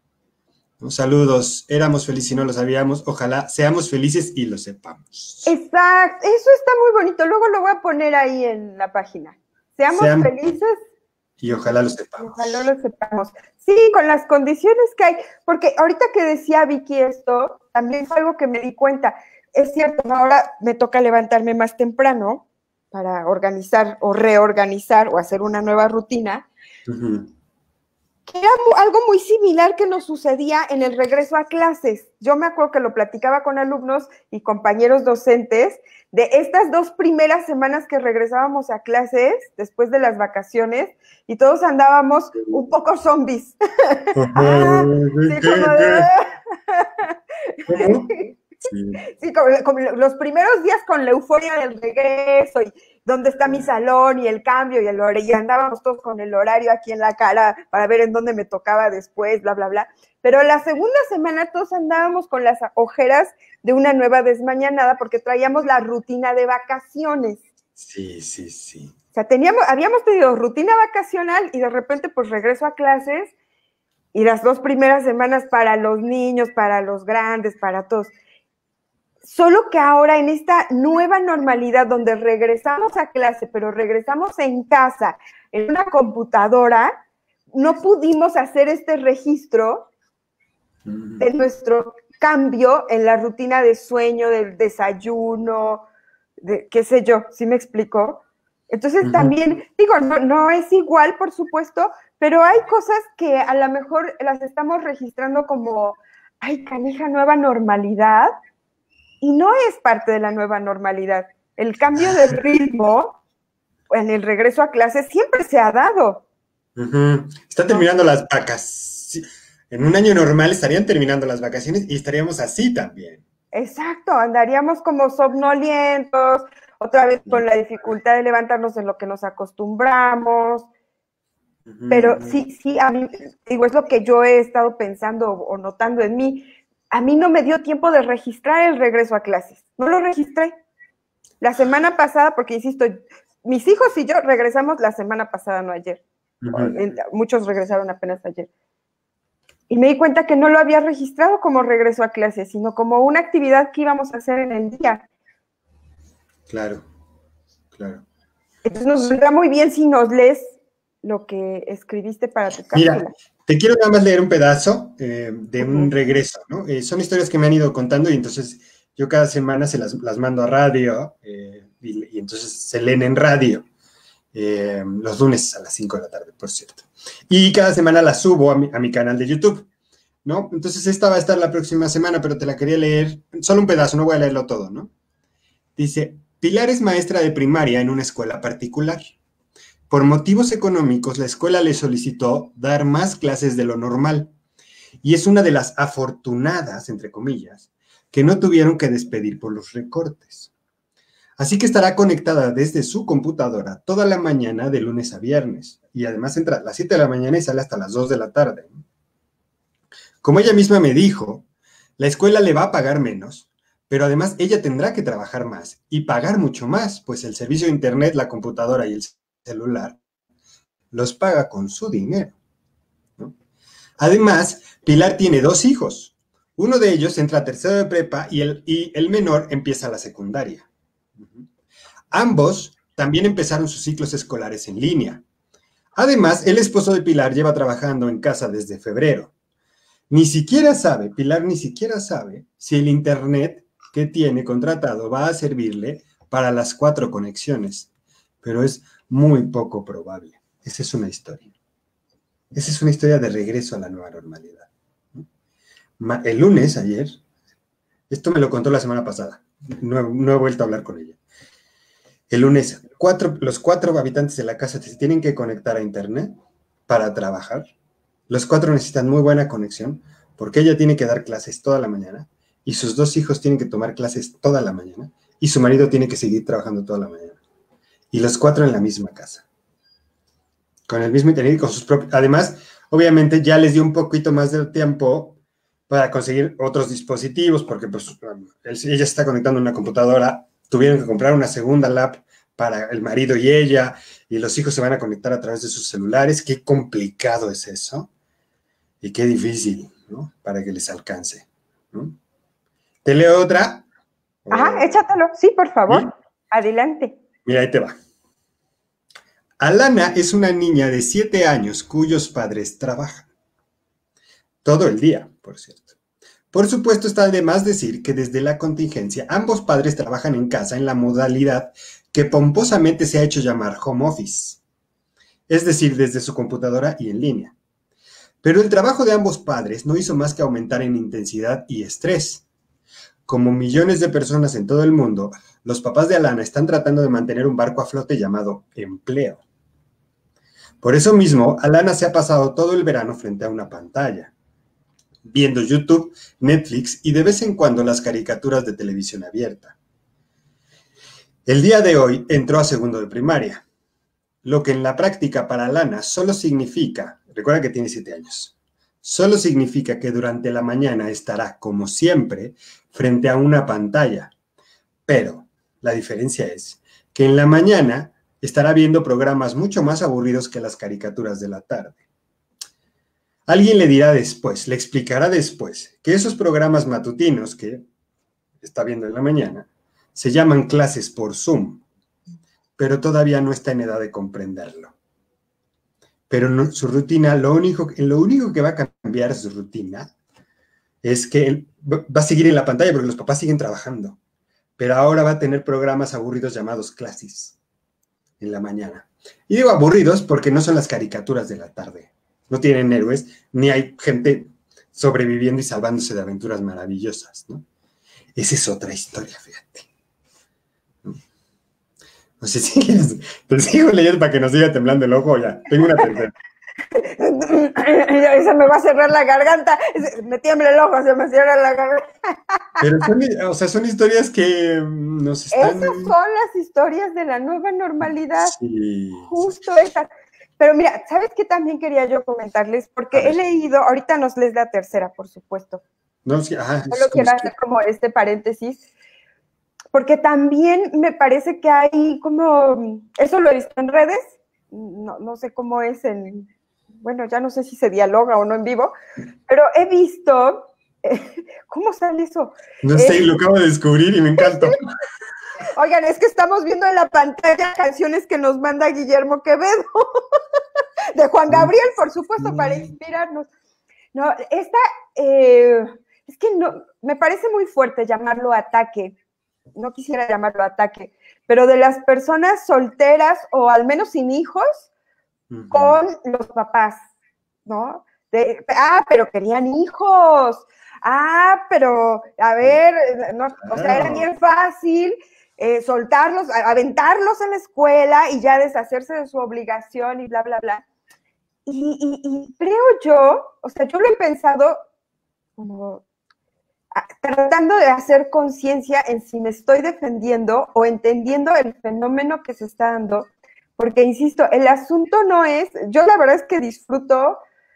¿No? Saludos, éramos felices y no lo sabíamos. Ojalá seamos felices y lo sepamos. Exacto, eso está muy bonito. Luego lo voy a poner ahí en la página. Seamos Seamos felices y ojalá lo y sepamos. ojalá lo sepamos. Sí, con las condiciones que hay, porque ahorita que decía Vicky esto, también fue algo que me di cuenta. Es cierto, ¿no? Ahora me toca levantarme más temprano para organizar o reorganizar o hacer una nueva rutina. Uh-huh. Que era algo muy similar que nos sucedía en el regreso a clases. Yo me acuerdo que lo platicaba con alumnos y compañeros docentes de estas dos primeras semanas que regresábamos a clases después de las vacaciones y todos andábamos un poco zombies. ah, sí, ¿Qué, como qué? de... ¿Cómo? Sí. Sí, como, como los primeros días con la euforia del regreso y dónde está mi salón y el cambio y el horario, y andábamos todos con el horario aquí en la cara para ver en dónde me tocaba después, bla, bla, bla. Pero la segunda semana todos andábamos con las ojeras de una nueva desmañanada porque traíamos la rutina de vacaciones. Sí, sí, sí. O sea, teníamos, habíamos tenido rutina vacacional y de repente pues regreso a clases y las dos primeras semanas para los niños, para los grandes, para todos. Solo que ahora en esta nueva normalidad donde regresamos a clase, pero regresamos en casa, en una computadora, no pudimos hacer este registro de nuestro cambio en la rutina de sueño, del desayuno, de qué sé yo, ¿sí me explico? Entonces uh-huh. también, digo, no, no es igual, por supuesto, pero hay cosas que a lo mejor las estamos registrando como, ay, canija, nueva normalidad, y no es parte de la nueva normalidad. El cambio de ritmo en el regreso a clases siempre se ha dado. Uh-huh. Están terminando ¿no? las vacaciones. En un año normal estarían terminando las vacaciones y estaríamos así también. Exacto, andaríamos como somnolientos, otra vez con la dificultad de levantarnos en lo que nos acostumbramos. Uh-huh. Pero sí, sí, a mí, digo, es lo que yo he estado pensando o notando en mí. A mí no me dio tiempo de registrar el regreso a clases. No lo registré. La semana pasada, porque insisto, mis hijos y yo regresamos la semana pasada, no ayer. Uh-huh. Muchos regresaron apenas ayer. Y me di cuenta que no lo había registrado como regreso a clases, sino como una actividad que íbamos a hacer en el día. Claro, claro. Entonces nos vendrá muy bien si nos lees lo que escribiste para tu cápsula. Mira, te quiero nada más leer un pedazo eh, de uh-huh. un regreso, ¿no? Eh, son historias que me han ido contando y entonces yo cada semana se las, las mando a radio eh, y, y entonces se leen en radio eh, los lunes a las cinco de la tarde, por cierto. Y cada semana las subo a mi, a mi canal de YouTube, ¿no? Entonces esta va a estar la próxima semana, pero te la quería leer, solo un pedazo, no voy a leerlo todo, ¿no? Dice, Pilar es maestra de primaria en una escuela particular. Por motivos económicos, la escuela le solicitó dar más clases de lo normal y es una de las afortunadas, entre comillas, que no tuvieron que despedir por los recortes. Así que estará conectada desde su computadora toda la mañana de lunes a viernes y además entra a las siete de la mañana y sale hasta las dos de la tarde. Como ella misma me dijo, la escuela le va a pagar menos, pero además ella tendrá que trabajar más y pagar mucho más, pues el servicio de internet, la computadora y el celular los paga con su dinero, ¿no? Además, Pilar tiene dos hijos. Uno de ellos entra a tercero de prepa y el, y el menor empieza la secundaria. Uh-huh. Ambos también empezaron sus ciclos escolares en línea. Además, el esposo de Pilar lleva trabajando en casa desde febrero. Ni siquiera sabe, Pilar ni siquiera sabe si el internet que tiene contratado va a servirle para las cuatro conexiones, pero es muy poco probable. Esa es una historia. Esa es una historia de regreso a la nueva normalidad. El lunes, ayer, esto me lo contó la semana pasada, no, no he vuelto a hablar con ella. El lunes, cuatro, los cuatro habitantes de la casa se tienen que conectar a internet para trabajar. Los cuatro necesitan muy buena conexión porque ella tiene que dar clases toda la mañana y sus dos hijos tienen que tomar clases toda la mañana y su marido tiene que seguir trabajando toda la mañana. Y los cuatro en la misma casa. con el mismo internet y con sus propios... Además, obviamente ya les dio un poquito más de tiempo para conseguir otros dispositivos, porque pues ella se está conectando a una computadora, tuvieron que comprar una segunda lap para el marido y ella, y los hijos se van a conectar a través de sus celulares. Qué complicado es eso, y qué difícil, ¿no? Para que les alcance, ¿no? ¿Te leo otra? Ajá, o... échatelo, sí, por favor, ¿sí? Adelante. Mira, ahí te va. Alana es una niña de siete años cuyos padres trabajan. Todo el día, por cierto. Por supuesto, está de más decir que desde la contingencia ambos padres trabajan en casa en la modalidad que pomposamente se ha hecho llamar home office, es decir, desde su computadora y en línea. Pero el trabajo de ambos padres no hizo más que aumentar en intensidad y estrés. Como millones de personas en todo el mundo, los papás de Alana están tratando de mantener un barco a flote llamado empleo. Por eso mismo, Alana se ha pasado todo el verano frente a una pantalla, viendo YouTube, Netflix y de vez en cuando las caricaturas de televisión abierta. El día de hoy entró a segundo de primaria, lo que en la práctica para Alana solo significa, recuerda que tiene siete años, solo significa que durante la mañana estará, como siempre, frente a una pantalla. Pero la diferencia es que en la mañana estará viendo programas mucho más aburridos que las caricaturas de la tarde. Alguien le dirá después, le explicará después, que esos programas matutinos que está viendo en la mañana se llaman clases por Zoom, pero todavía no está en edad de comprenderlo. Pero no, su rutina, lo único, lo único que va a cambiar su rutina es que él va a seguir en la pantalla porque los papás siguen trabajando, pero ahora va a tener programas aburridos llamados clases en la mañana. Y digo aburridos porque no son las caricaturas de la tarde. No tienen héroes, ni hay gente sobreviviendo y salvándose de aventuras maravillosas, ¿no? Esa es otra historia, fíjate. No sé si quieres, te sigo leyendo para que nos siga temblando el ojo, ya. Tengo una tercera. Se me va a cerrar la garganta, me tiembla el ojo, se me cierra la garganta. Pero son, o sea, son historias que nos están... Esas son las historias de la nueva normalidad. Sí. Justo esas. Pero mira, ¿sabes qué también quería yo comentarles? Porque he leído, ahorita nos lees la tercera, por supuesto. No, sí, ajá. Solo quiero hacer como este paréntesis. Porque también me parece que hay como, eso lo he visto en redes, no, no sé cómo es en, bueno, ya no sé si se dialoga o no en vivo, pero he visto, eh, ¿cómo sale eso? No sé, eh, lo acabo de descubrir y me encanta. Oigan, es que estamos viendo en la pantalla canciones que nos manda Guillermo Quevedo, de Juan Gabriel, por supuesto, para inspirarnos. No, esta, eh, es que no, me parece muy fuerte llamarlo ataque. No quisiera llamarlo ataque, pero de las personas solteras o al menos sin hijos uh-huh. con los papás, ¿no? De, ah, pero querían hijos, ah, pero, a ver, no, o sea, era bien fácil eh, soltarlos, aventarlos en la escuela y ya deshacerse de su obligación y bla, bla, bla. Y, y, y creo yo, o sea, yo lo he pensado como... tratando de hacer conciencia en si me estoy defendiendo o entendiendo el fenómeno que se está dando, porque insisto, el asunto no es, yo la verdad es que disfruto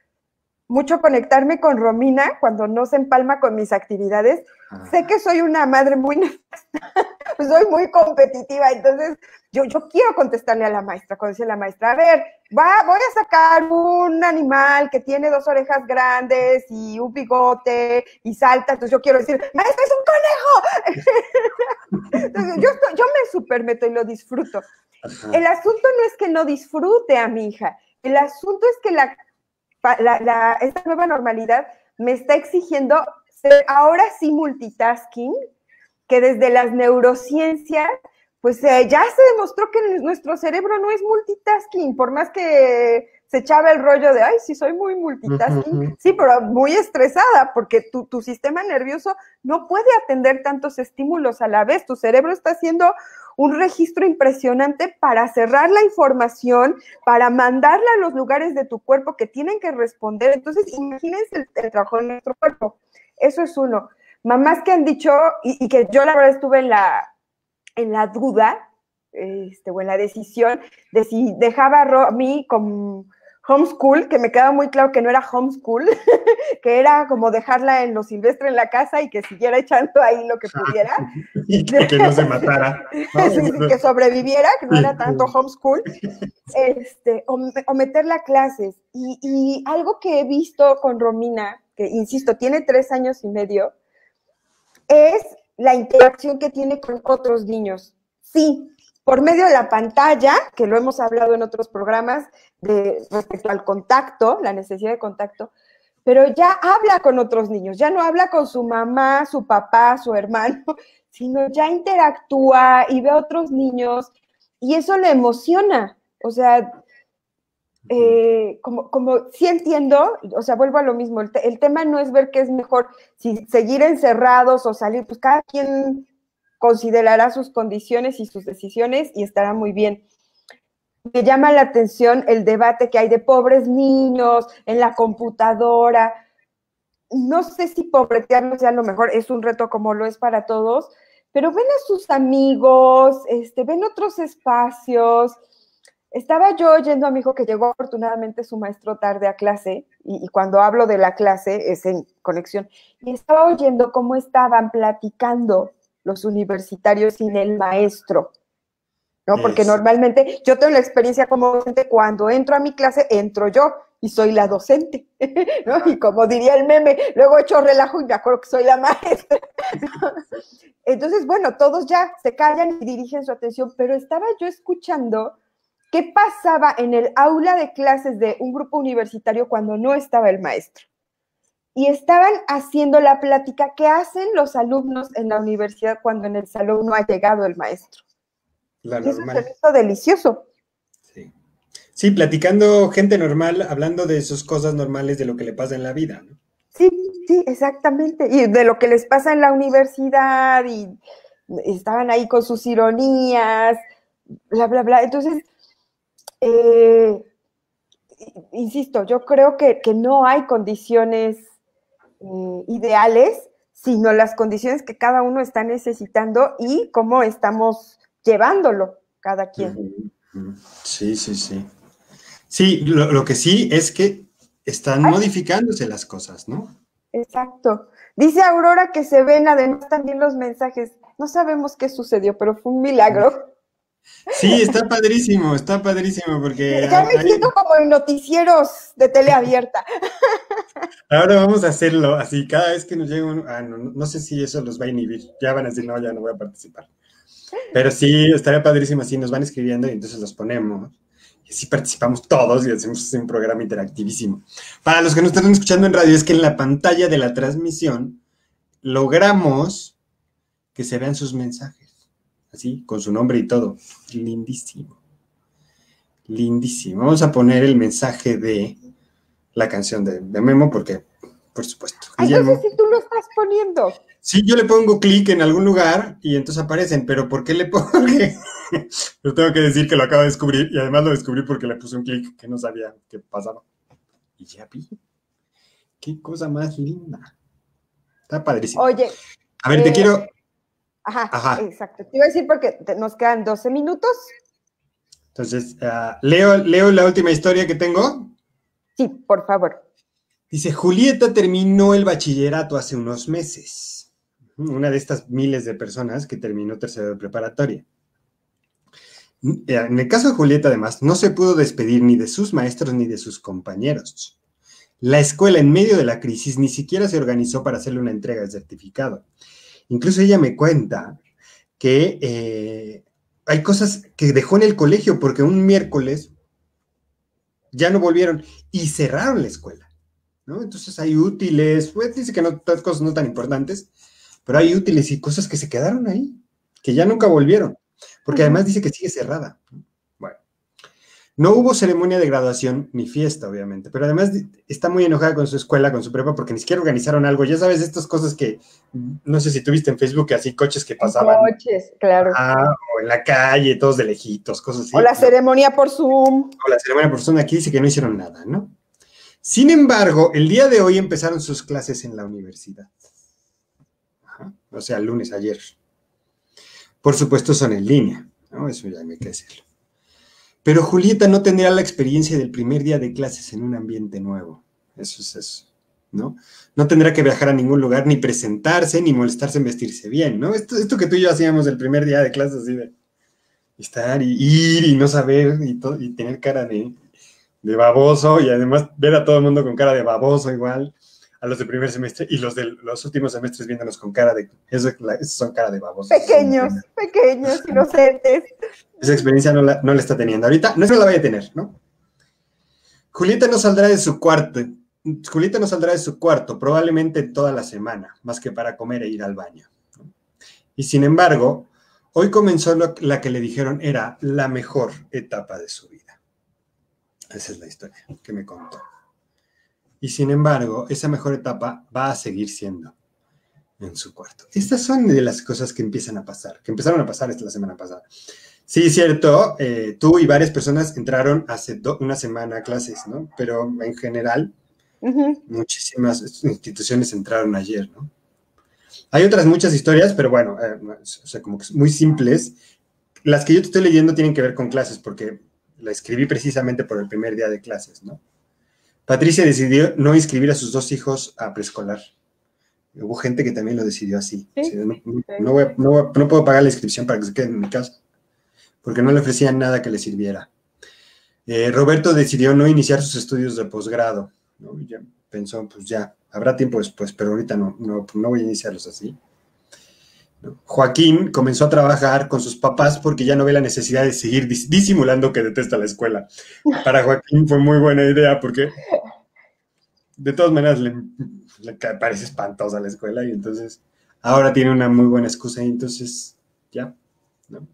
mucho conectarme con Romina cuando no se empalma con mis actividades. Ah. Sé que soy una madre muy nefasta, soy muy competitiva, entonces yo, yo quiero contestarle a la maestra, cuando dice la maestra, a ver, va, voy a sacar un animal que tiene dos orejas grandes y un bigote y salta, entonces yo quiero decir, maestra, es un conejo. Entonces, yo, yo me supermeto y lo disfruto. Ajá. El asunto no es que no disfrute a mi hija, el asunto es que la La, la, esta nueva normalidad me está exigiendo ser ahora sí multitasking, que desde las neurociencias, pues eh, ya se demostró que nuestro cerebro no es multitasking, por más que se echaba el rollo de, ay, sí, soy muy multitasking, uh-huh. sí, pero muy estresada, porque tu, tu sistema nervioso no puede atender tantos estímulos a la vez, tu cerebro está haciendo un registro impresionante para cerrar la información, para mandarla a los lugares de tu cuerpo que tienen que responder. Entonces, imagínense el, el trabajo de nuestro cuerpo. Eso es uno. Mamás que han dicho, y, y que yo la verdad estuve en la, en la duda, este, o en la decisión de si dejaba a Romy con homeschool, que me quedaba muy claro que no era homeschool, que era como dejarla en lo silvestre en la casa y que siguiera echando ahí lo que pudiera. Y que, que no se matara. ¿No? Sí, sí, que sobreviviera, que no era tanto homeschool, este, o, o meterla a clases. Y, y algo que he visto con Romina, que insisto, tiene tres años y medio, es la interacción que tiene con otros niños. Sí, por medio de la pantalla, que lo hemos hablado en otros programas, de, respecto al contacto, la necesidad de contacto, pero ya habla con otros niños, ya no habla con su mamá, su papá, su hermano, sino ya interactúa y ve a otros niños y eso le emociona. O sea, eh, como, como sí entiendo, o sea, vuelvo a lo mismo, el, te, el tema no es ver qué es mejor, si seguir encerrados o salir, pues cada quien considerará sus condiciones y sus decisiones y estará muy bien. Me llama la atención el debate que hay de pobres niños en la computadora. No sé si pobretearlos sea lo mejor, es un reto como lo es para todos, pero ven a sus amigos, este, ven otros espacios. Estaba yo oyendo a mi hijo que llegó afortunadamente su maestro tarde a clase, y, y cuando hablo de la clase es en conexión, y estaba oyendo cómo estaban platicando los universitarios sin el maestro, ¿no? Porque Eso. normalmente yo tengo la experiencia como docente, cuando entro a mi clase, entro yo y soy la docente, ¿no? Y como diría el meme, luego echo relajo y me acuerdo que soy la maestra. Entonces, bueno, todos ya se callan y dirigen su atención, pero estaba yo escuchando qué pasaba en el aula de clases de un grupo universitario cuando no estaba el maestro. Y estaban haciendo la plática que hacen los alumnos en la universidad cuando en el salón no ha llegado el maestro. La Y eso normal. se me hizo delicioso. Sí. Sí, platicando gente normal, hablando de sus cosas normales, de lo que le pasa en la vida, ¿no? Sí, sí, exactamente. Y de lo que les pasa en la universidad, y estaban ahí con sus ironías, bla, bla, bla. Entonces, eh, insisto, yo creo que, que no hay condiciones eh, ideales, sino las condiciones que cada uno está necesitando y cómo estamos llevándolo cada quien. Sí, sí, sí. Sí, lo, lo que sí es que están Ay, modificándose las cosas, ¿no? exacto. Dice Aurora que se ven además también los mensajes. No sabemos qué sucedió, pero fue un milagro. Sí, está padrísimo, está padrísimo, porque Ya me hay, siento como en noticieros de tele abierta. ahora vamos a hacerlo así, cada vez que nos llegue un... Ah, no, no sé si eso los va a inhibir, ya van a decir, no, ya no voy a participar. Pero sí, estaría padrísimo así, nos van escribiendo y entonces los ponemos. Y así participamos todos y hacemos un programa interactivísimo. Para los que nos están escuchando en radio, es que en la pantalla de la transmisión logramos que se vean sus mensajes. Así, con su nombre y todo. Lindísimo. Lindísimo. Vamos a poner el mensaje de la canción de, de Memo porque, por supuesto. Ay, Guillermo. entonces, si tú lo estás poniendo. Sí, yo le pongo clic en algún lugar y entonces aparecen, pero ¿por qué le pongo? Yo tengo que decir que lo acabo de descubrir y además lo descubrí porque le puse un clic que no sabía qué pasaba. Y ya vi. Qué cosa más linda. Está padrísimo. Oye. A ver, eh, te quiero... Ajá, Ajá. exacto. Te iba a decir porque te, nos quedan doce minutos. Entonces, uh, ¿leo, ¿leo la última historia que tengo? Sí, por favor. Dice, Julieta terminó el bachillerato hace unos meses. Una de estas miles de personas que terminó tercero de preparatoria. En el caso de Julieta, además, no se pudo despedir ni de sus maestros ni de sus compañeros. La escuela, en medio de la crisis, ni siquiera se organizó para hacerle una entrega de certificado. Incluso ella me cuenta que eh, hay cosas que dejó en el colegio porque un miércoles ya no volvieron y cerraron la escuela, ¿no? Entonces hay útiles, pues dice que no, todas cosas no tan importantes, pero hay útiles y cosas que se quedaron ahí, que ya nunca volvieron, porque uh-huh. además dice que sigue cerrada. Bueno, no hubo ceremonia de graduación ni fiesta, obviamente, pero además está muy enojada con su escuela, con su prepa, porque ni siquiera organizaron algo. Ya sabes, estas cosas que, no sé si tuviste en Facebook, así coches que pasaban. Coches, claro. Ah, o en la calle, todos de lejitos, cosas así. O la no. ceremonia por Zoom. O la ceremonia por Zoom, aquí dice que no hicieron nada, ¿no? Sin embargo, el día de hoy empezaron sus clases en la universidad. Ajá. O sea, el lunes, ayer. Por supuesto, son en línea. ¿no? Eso ya hay que decirlo. Pero Julieta no tendría la experiencia del primer día de clases en un ambiente nuevo. Eso es eso, ¿no? No tendrá que viajar a ningún lugar, ni presentarse, ni molestarse en vestirse bien, ¿no? Esto, esto que tú y yo hacíamos el primer día de clases, así de estar y ir y no saber y, todo, y tener cara de, de baboso y además ver a todo el mundo con cara de baboso igual, a los del primer semestre y los de los últimos semestres viéndonos con cara de, eso, esos son cara de babosos. Pequeños, pequeños, inocentes. Esa experiencia no la, no la está teniendo ahorita, no es que la vaya a tener, ¿no? Julieta no saldrá de su cuarto, Julieta no saldrá de su cuarto probablemente toda la semana, más que para comer e ir al baño, ¿no? Y sin embargo, hoy comenzó lo, la que le dijeron era la mejor etapa de su vida. Esa es la historia que me contó. Y sin embargo, esa mejor etapa va a seguir siendo en su cuarto. Estas son de las cosas que empiezan a pasar, que empezaron a pasar esta la semana pasada. Sí, cierto, eh, tú y varias personas entraron hace do, una semana a clases, ¿no? Pero en general, uh-huh. muchísimas instituciones entraron ayer, ¿no? Hay otras muchas historias, pero bueno, eh, o sea, como que muy simples. Las que yo te estoy leyendo tienen que ver con clases, porque la escribí precisamente por el primer día de clases, ¿no? Patricia decidió no inscribir a sus dos hijos a preescolar. Hubo gente que también lo decidió así. ¿Sí? O sea, no, no, no, voy a, no, voy a, no puedo pagar la inscripción para que se queden en mi casa, porque no le ofrecían nada que le sirviera. Eh, Roberto decidió no iniciar sus estudios de posgrado, ¿no? Ya pensó, pues ya, habrá tiempo después, pero ahorita no, no, no voy a iniciarlos así. ¿No? Joaquín comenzó a trabajar con sus papás porque ya no ve la necesidad de seguir dis disimulando que detesta la escuela. Para Joaquín fue muy buena idea porque de todas maneras le, le parece espantosa la escuela y entonces ahora tiene una muy buena excusa y entonces ya, ¿no?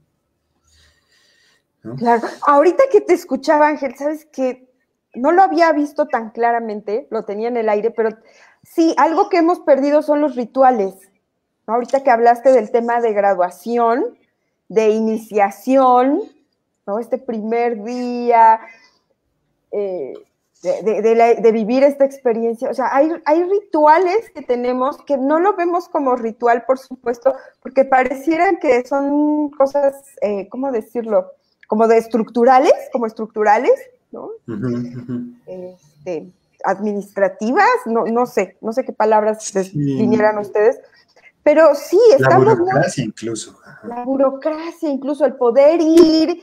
¿No? Claro, ahorita que te escuchaba, Ángel, sabes que no lo había visto tan claramente, lo tenía en el aire, pero sí, algo que hemos perdido son los rituales. ¿No? Ahorita que hablaste del tema de graduación, de iniciación, ¿no? Este primer día, eh, de, de, de, la, de vivir esta experiencia. O sea, hay, hay rituales que tenemos que no lo vemos como ritual, por supuesto, porque parecieran que son cosas, eh, ¿cómo decirlo? Como de estructurales, como estructurales, ¿no? Uh-huh, uh-huh. Este, administrativas, no, no sé, no sé qué palabras sí. vinieran ustedes, pero sí, estamos... La burocracia muy, incluso. Ajá. La burocracia, incluso el poder ir,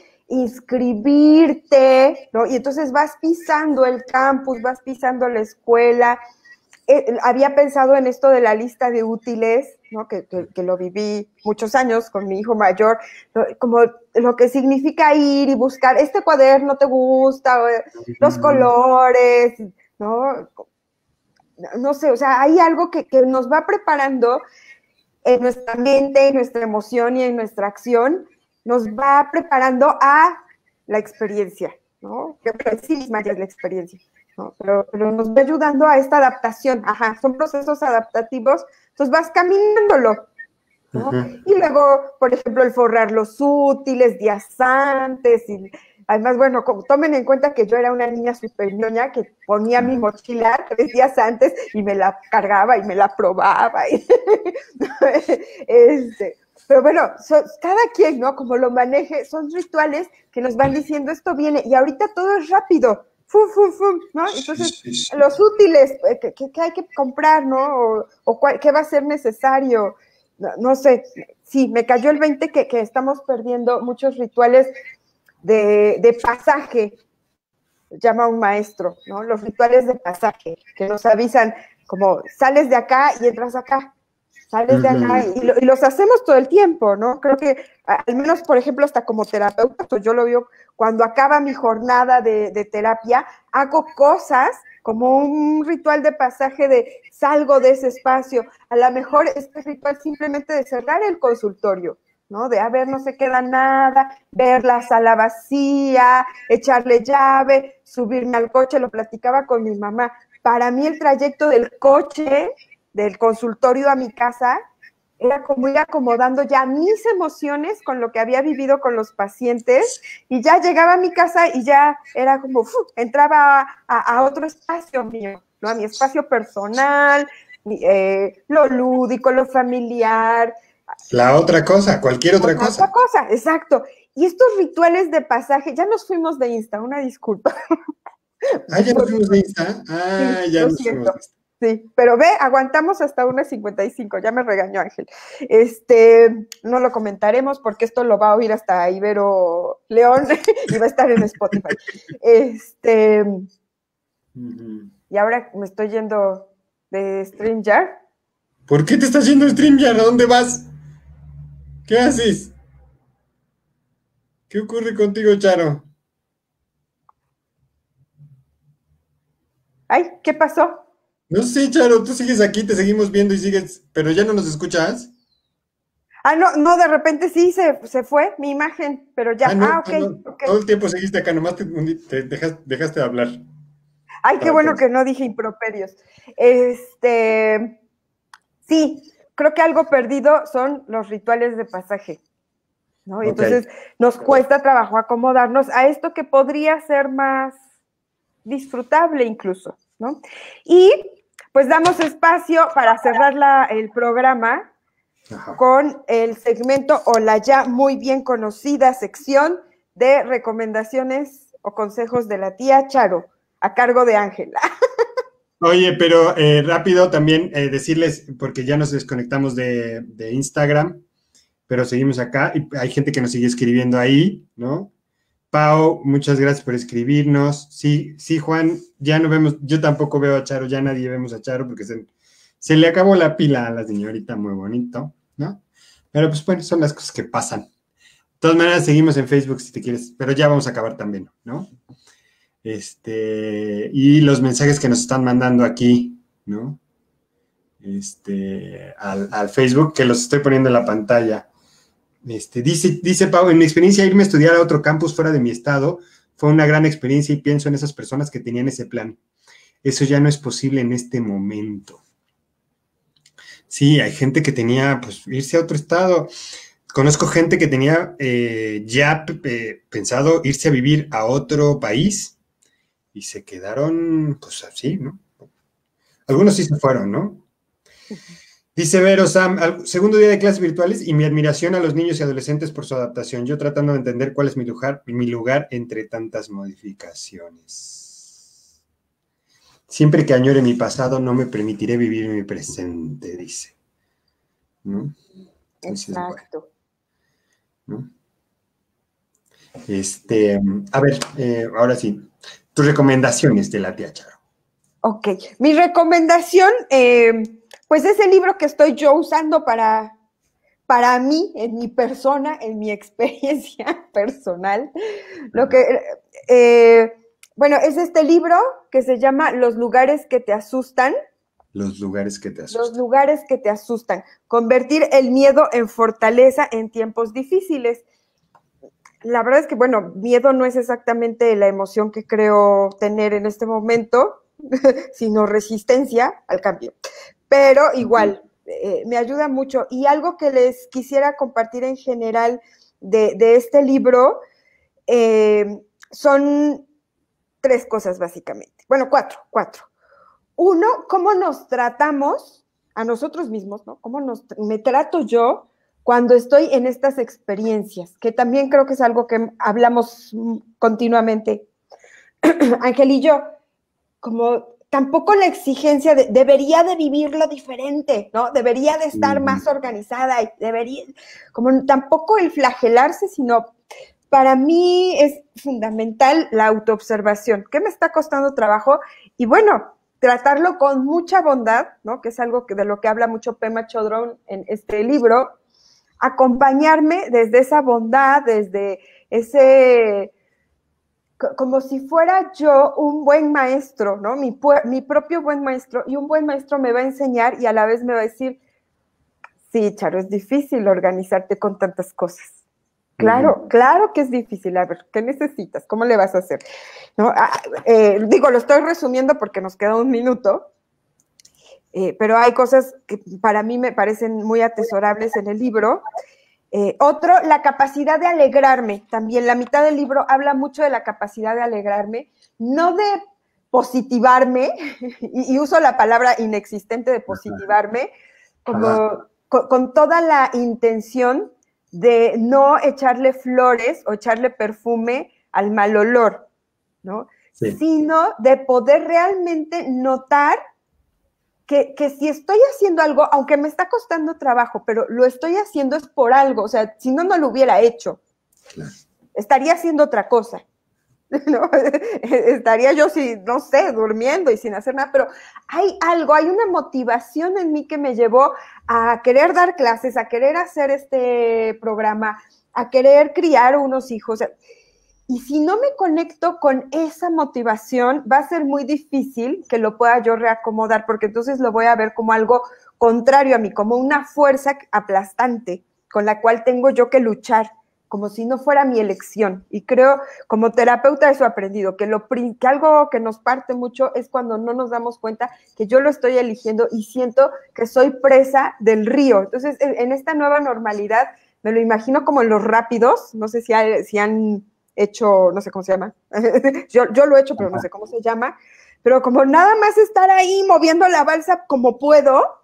inscribirte, ¿no? Y entonces vas pisando el campus, vas pisando la escuela. Eh, había pensado en esto de la lista de útiles, ¿no? que, que, que lo viví muchos años con mi hijo mayor, ¿no? Como lo que significa ir y buscar, este cuaderno te gusta, los colores, ¿no? No sé, o sea, hay algo que, que nos va preparando en nuestra mente, en nuestra emoción y en nuestra acción, nos va preparando a la experiencia, ¿no? Que sí misma ya es la experiencia. ¿no? Pero, pero nos va ayudando a esta adaptación, ajá, son procesos adaptativos, entonces vas caminándolo, ¿no? Uh-huh. Y luego, por ejemplo, el forrar los útiles días antes, y además, bueno, como, tomen en cuenta que yo era una niña súper ñoña que ponía mi mochila tres días antes y me la cargaba y me la probaba, y este... Pero bueno, so, cada quien, ¿no? Como lo maneje, son rituales que nos van diciendo esto viene, y ahorita todo es rápido, fum, fum, fum, ¿no? Entonces, sí, sí, sí. los útiles que, que, que hay que comprar, ¿no? O, o cuál, qué va a ser necesario, no, no sé, sí, me cayó el veinte que, que estamos perdiendo muchos rituales de, de pasaje, llama un maestro, ¿no? Los rituales de pasaje, que nos avisan como sales de acá y entras acá. Sales de acá y, lo, y los hacemos todo el tiempo, ¿no? Creo que, al menos, por ejemplo, hasta como terapeuta, pues yo lo veo cuando acaba mi jornada de, de terapia, hago cosas como un ritual de pasaje de salgo de ese espacio. A lo mejor este ritual simplemente de cerrar el consultorio, ¿no? De, a ver, no se queda nada, ver la sala vacía, echarle llave, subirme al coche, lo platicaba con mi mamá. Para mí el trayecto del coche del consultorio a mi casa, era como ir acomodando ya mis emociones con lo que había vivido con los pacientes, y ya llegaba a mi casa y ya era como, uf, entraba a, a otro espacio mío, ¿no? A mi espacio personal, eh, lo lúdico, lo familiar. La otra cosa, cualquier otra, otra cosa. Otra cosa, exacto. y estos rituales de pasaje, ya nos fuimos de Insta, una disculpa. Ah, ya nos fuimos de Insta. Ah, sí, ya lo nos siento. fuimos de Insta. Sí, pero ve, aguantamos hasta una cincuenta y cinco, ya me regañó Ángel. Este, no lo comentaremos porque esto lo va a oír hasta Ibero León y va a estar en Spotify. Este, uh-huh. Y ahora me estoy yendo de StreamYard. ¿Por qué te estás yendo de StreamYard? ¿A dónde vas? ¿Qué haces? ¿Qué ocurre contigo, Charo? Ay, ¿qué pasó? No sé, Charo, tú sigues aquí, te seguimos viendo y sigues, pero ya no nos escuchas. Ah, no, no, de repente sí se, se fue mi imagen, pero ya, ah, no, ah, okay, no, no. okay. Todo el tiempo seguiste acá, nomás te, te dejaste, dejaste de hablar. Ay, qué bueno que no dije improperios. Este, sí, creo que algo perdido son los rituales de pasaje, ¿no? Okay. Entonces nos cuesta trabajo acomodarnos a esto que podría ser más disfrutable incluso, ¿no? Y pues damos espacio para cerrar la, el programa Ajá. con el segmento o la ya muy bien conocida sección de recomendaciones o consejos de la tía Charo, a cargo de Ángela. Oye, pero eh, rápido también eh, decirles, porque ya nos desconectamos de, de Instagram, pero seguimos acá y hay gente que nos sigue escribiendo ahí, ¿no? Pau, muchas gracias por escribirnos. Sí, sí, Juan, ya no vemos, yo tampoco veo a Charo, ya nadie vemos a Charo porque se, se le acabó la pila a la señorita, muy bonito, ¿no? Pero pues bueno, son las cosas que pasan. De todas maneras, seguimos en Facebook si te quieres, pero ya vamos a acabar también, ¿no? Este, y los mensajes que nos están mandando aquí, ¿no? Este, al, al Facebook, que los estoy poniendo en la pantalla. Este, dice, dice Pau, en mi experiencia irme a estudiar a otro campus fuera de mi estado fue una gran experiencia y pienso en esas personas que tenían ese plan. Eso ya no es posible en este momento. Sí, hay gente que tenía, pues, irse a otro estado. Conozco gente que tenía eh, ya eh, pensado irse a vivir a otro país y se quedaron, pues, así, ¿no? Algunos sí se fueron, ¿no? Dice Vero Sam, segundo día de clases virtuales y mi admiración a los niños y adolescentes por su adaptación. Yo tratando de entender cuál es mi lugar, mi lugar entre tantas modificaciones. Siempre que añore mi pasado, no me permitiré vivir mi presente, dice. ¿No? Entonces, Exacto. Bueno, ¿no? Este, a ver, eh, ahora sí, tus recomendaciones de la tía Charo. Ok, mi recomendación... Eh... Pues es el libro que estoy yo usando para, para mí, en mi persona, en mi experiencia personal. Lo que, eh, bueno, es este libro que se llama Los lugares que te asustan. Los lugares que te asustan. Los lugares que te asustan. Convertir el miedo en fortaleza en tiempos difíciles. La verdad es que, bueno, miedo no es exactamente la emoción que creo tener en este momento, sino resistencia al cambio. Pero igual, eh, me ayuda mucho. Y algo que les quisiera compartir en general de, de este libro eh, son tres cosas básicamente. Bueno, cuatro, cuatro. Uno, cómo nos tratamos a nosotros mismos, ¿no? Cómo nos, me trato yo cuando estoy en estas experiencias, que también creo que es algo que hablamos continuamente, Ángel y yo, como... Tampoco la exigencia de, debería de vivirlo diferente, ¿no? Debería de estar más organizada y debería, como tampoco el flagelarse, sino para mí es fundamental la autoobservación. ¿Qué me está costando trabajo? Y bueno, tratarlo con mucha bondad, ¿no? Que es algo que, de lo que habla mucho Pema Chodron en este libro. Acompañarme desde esa bondad, desde ese... como si fuera yo un buen maestro, ¿no? Mi, mi propio buen maestro, y un buen maestro me va a enseñar y a la vez me va a decir, sí, Charo, es difícil organizarte con tantas cosas. Claro, uh-huh. claro que es difícil. A ver, ¿qué necesitas? ¿Cómo le vas a hacer? ¿No? Ah, eh, digo, lo estoy resumiendo porque nos queda un minuto, eh, pero hay cosas que para mí me parecen muy atesorables en el libro. Eh, otro, la capacidad de alegrarme. También la mitad del libro habla mucho de la capacidad de alegrarme, no de positivarme, y, y uso la palabra inexistente de positivarme, como con, con toda la intención de no echarle flores o echarle perfume al mal olor, ¿no? Sí. Sino de poder realmente notar que, que si estoy haciendo algo, aunque me está costando trabajo, pero lo estoy haciendo es por algo, o sea, si no, no lo hubiera hecho. Claro. Estaría haciendo otra cosa. ¿No? Estaría yo, si, no sé, durmiendo y sin hacer nada, pero hay algo, hay una motivación en mí que me llevó a querer dar clases, a querer hacer este programa, a querer criar unos hijos. Y si no me conecto con esa motivación, va a ser muy difícil que lo pueda yo reacomodar, porque entonces lo voy a ver como algo contrario a mí, como una fuerza aplastante con la cual tengo yo que luchar, como si no fuera mi elección. Y creo, como terapeuta, eso he aprendido, que, lo, que algo que nos parte mucho es cuando no nos damos cuenta que yo lo estoy eligiendo y siento que soy presa del río. Entonces, en esta nueva normalidad, me lo imagino como en los rápidos, no sé si, hay, si han hecho, no sé cómo se llama, yo, yo lo he hecho, pero no sé cómo se llama, pero como nada más estar ahí moviendo la balsa como puedo,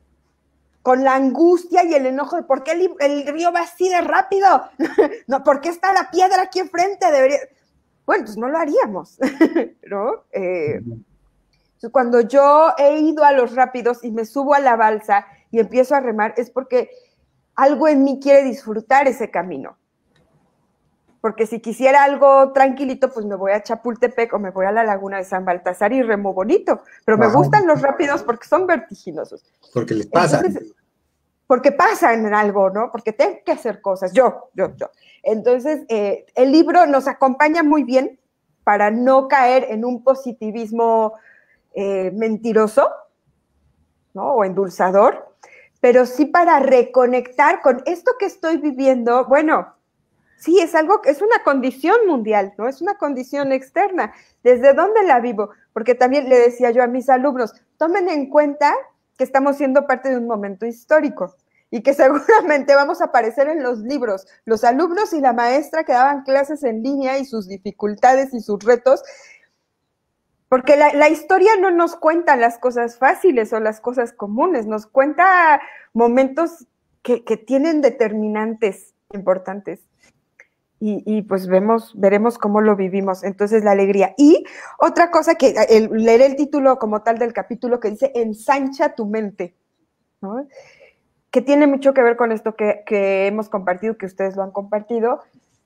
con la angustia y el enojo de por qué el, el río va así de rápido, no, ¿por qué está la piedra aquí enfrente? Debería... Bueno, pues no lo haríamos, ¿no? Eh, cuando yo he ido a los rápidos y me subo a la balsa y empiezo a remar, es porque algo en mí quiere disfrutar ese camino. Porque si quisiera algo tranquilito, pues me voy a Chapultepec o me voy a la laguna de San Baltasar y remo bonito. Pero me Ajá. gustan los rápidos porque son vertiginosos. Porque les pasa. Entonces, porque pasan en algo, ¿no? Porque tengo que hacer cosas, yo, yo, yo. Entonces, eh, el libro nos acompaña muy bien para no caer en un positivismo eh, mentiroso, ¿no? O endulzador, pero sí para reconectar con esto que estoy viviendo. Bueno, sí, es algo, es una condición mundial, ¿no? Es una condición externa. ¿Desde dónde la vivo? Porque también le decía yo a mis alumnos, tomen en cuenta que estamos siendo parte de un momento histórico y que seguramente vamos a aparecer en los libros, los alumnos y la maestra que daban clases en línea y sus dificultades y sus retos, porque la, la historia no nos cuenta las cosas fáciles o las cosas comunes, nos cuenta momentos que, que tienen determinantes importantes. Y, y pues vemos, veremos cómo lo vivimos, entonces la alegría. Y otra cosa que, el, leer el título como tal del capítulo que dice, ensancha tu mente, ¿no? Que tiene mucho que ver con esto que, que hemos compartido, que ustedes lo han compartido,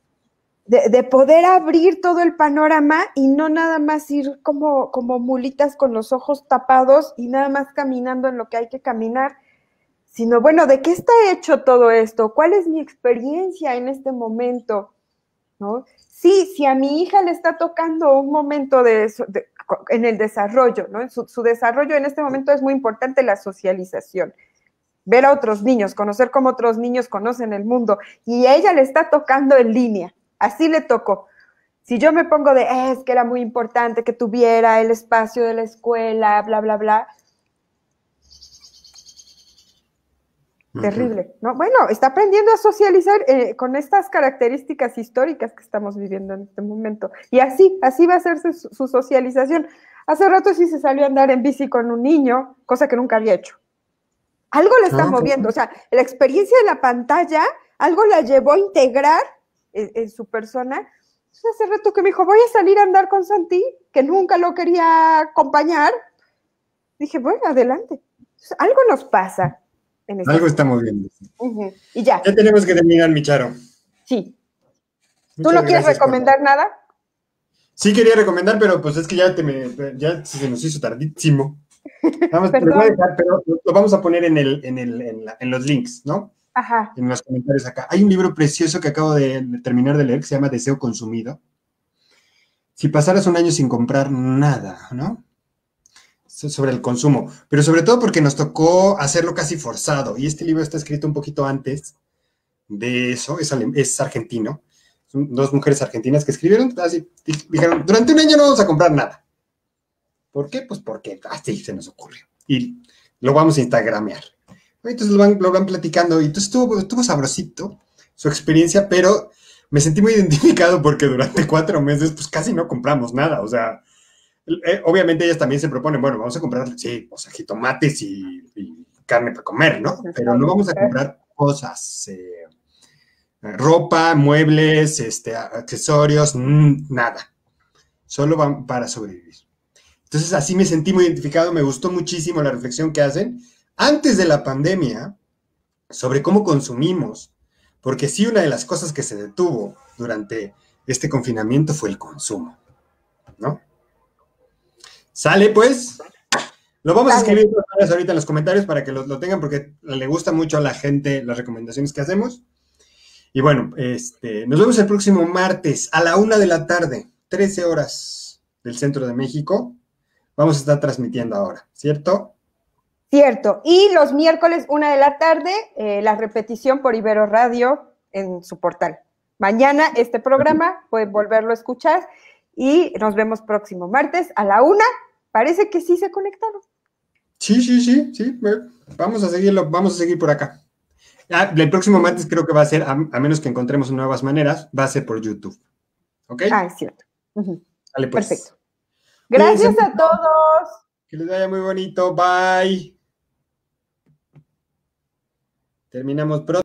de, de poder abrir todo el panorama y no nada más ir como, como mulitas con los ojos tapados y nada más caminando en lo que hay que caminar, sino, bueno, ¿de qué está hecho todo esto? ¿Cuál es mi experiencia en este momento? ¿No? Sí, si a mi hija le está tocando un momento de, de, en el desarrollo, ¿no? Su, su desarrollo en este momento es muy importante la socialización, ver a otros niños, conocer cómo otros niños conocen el mundo, y a ella le está tocando en línea, así le tocó. Si yo me pongo de, eh, es que era muy importante que tuviera el espacio de la escuela, bla, bla, bla, terrible, ¿no? Bueno, está aprendiendo a socializar eh, con estas características históricas que estamos viviendo en este momento. Y así, así va a hacerse su, su socialización. Hace rato sí se salió a andar en bici con un niño, cosa que nunca había hecho. Algo le está ah, moviendo, o sea, la experiencia de la pantalla, algo la llevó a integrar en, en su persona. Entonces, hace rato que me dijo, voy a salir a andar con Santi, que nunca lo quería acompañar. Dije, bueno, adelante. Entonces, algo nos pasa. En este Algo está moviendo. Uh-huh. Y ya. Ya tenemos que terminar, mi Charo. Sí. ¿Tú Muchas no quieres recomendar por... nada? Sí quería recomendar, pero pues es que ya, te me, ya se nos hizo tardísimo. Vamos, lo voy a dejar, pero lo vamos a poner en, el, en, el, en, la, en los links, ¿no? Ajá. En los comentarios acá. Hay un libro precioso que acabo de, de terminar de leer que se llama Deseo Consumido. Si pasaras un año sin comprar nada, ¿no? Sobre el consumo, pero sobre todo porque nos tocó hacerlo casi forzado, y este libro está escrito un poquito antes de eso, es, es argentino, son dos mujeres argentinas que escribieron así, dijeron, durante un año no vamos a comprar nada. ¿Por qué? Pues porque así se nos ocurrió, y lo vamos a instagramear. Entonces lo van, lo van platicando, y entonces estuvo, estuvo sabrosito su experiencia, pero me sentí muy identificado porque durante cuatro meses pues casi no compramos nada, o sea, Eh, obviamente ellas también se proponen, bueno, vamos a comprar, sí, o sea, jitomates y, y carne para comer, ¿no? Pero no vamos a comprar cosas. Eh, ropa, muebles, este, accesorios, mmm, nada. Solo van para sobrevivir. Entonces así me sentí muy identificado, me gustó muchísimo la reflexión que hacen antes de la pandemia sobre cómo consumimos, porque sí, una de las cosas que se detuvo durante este confinamiento fue el consumo, ¿no? ¿Sale, pues? Lo vamos Sale. a escribir ahorita en los comentarios para que lo, lo tengan, porque le gusta mucho a la gente las recomendaciones que hacemos. Y bueno, este, nos vemos el próximo martes a la una de la tarde, trece horas del centro de México. Vamos a estar transmitiendo ahora, ¿cierto? Cierto. Y los miércoles, una de la tarde, eh, la repetición por Ibero Radio en su portal. Mañana este programa pueden volverlo a escuchar y nos vemos próximo martes a la una. Parece que sí se conectaron. Sí, sí, sí, sí. Vamos a seguirlo, vamos a seguir por acá. Ah, el próximo martes creo que va a ser, a, a menos que encontremos nuevas maneras, va a ser por YouTube. ¿Ok? Ah, es cierto. Uh-huh. Vale, pues. Perfecto. Gracias a todos. Que les vaya muy bonito. Bye. Terminamos pronto.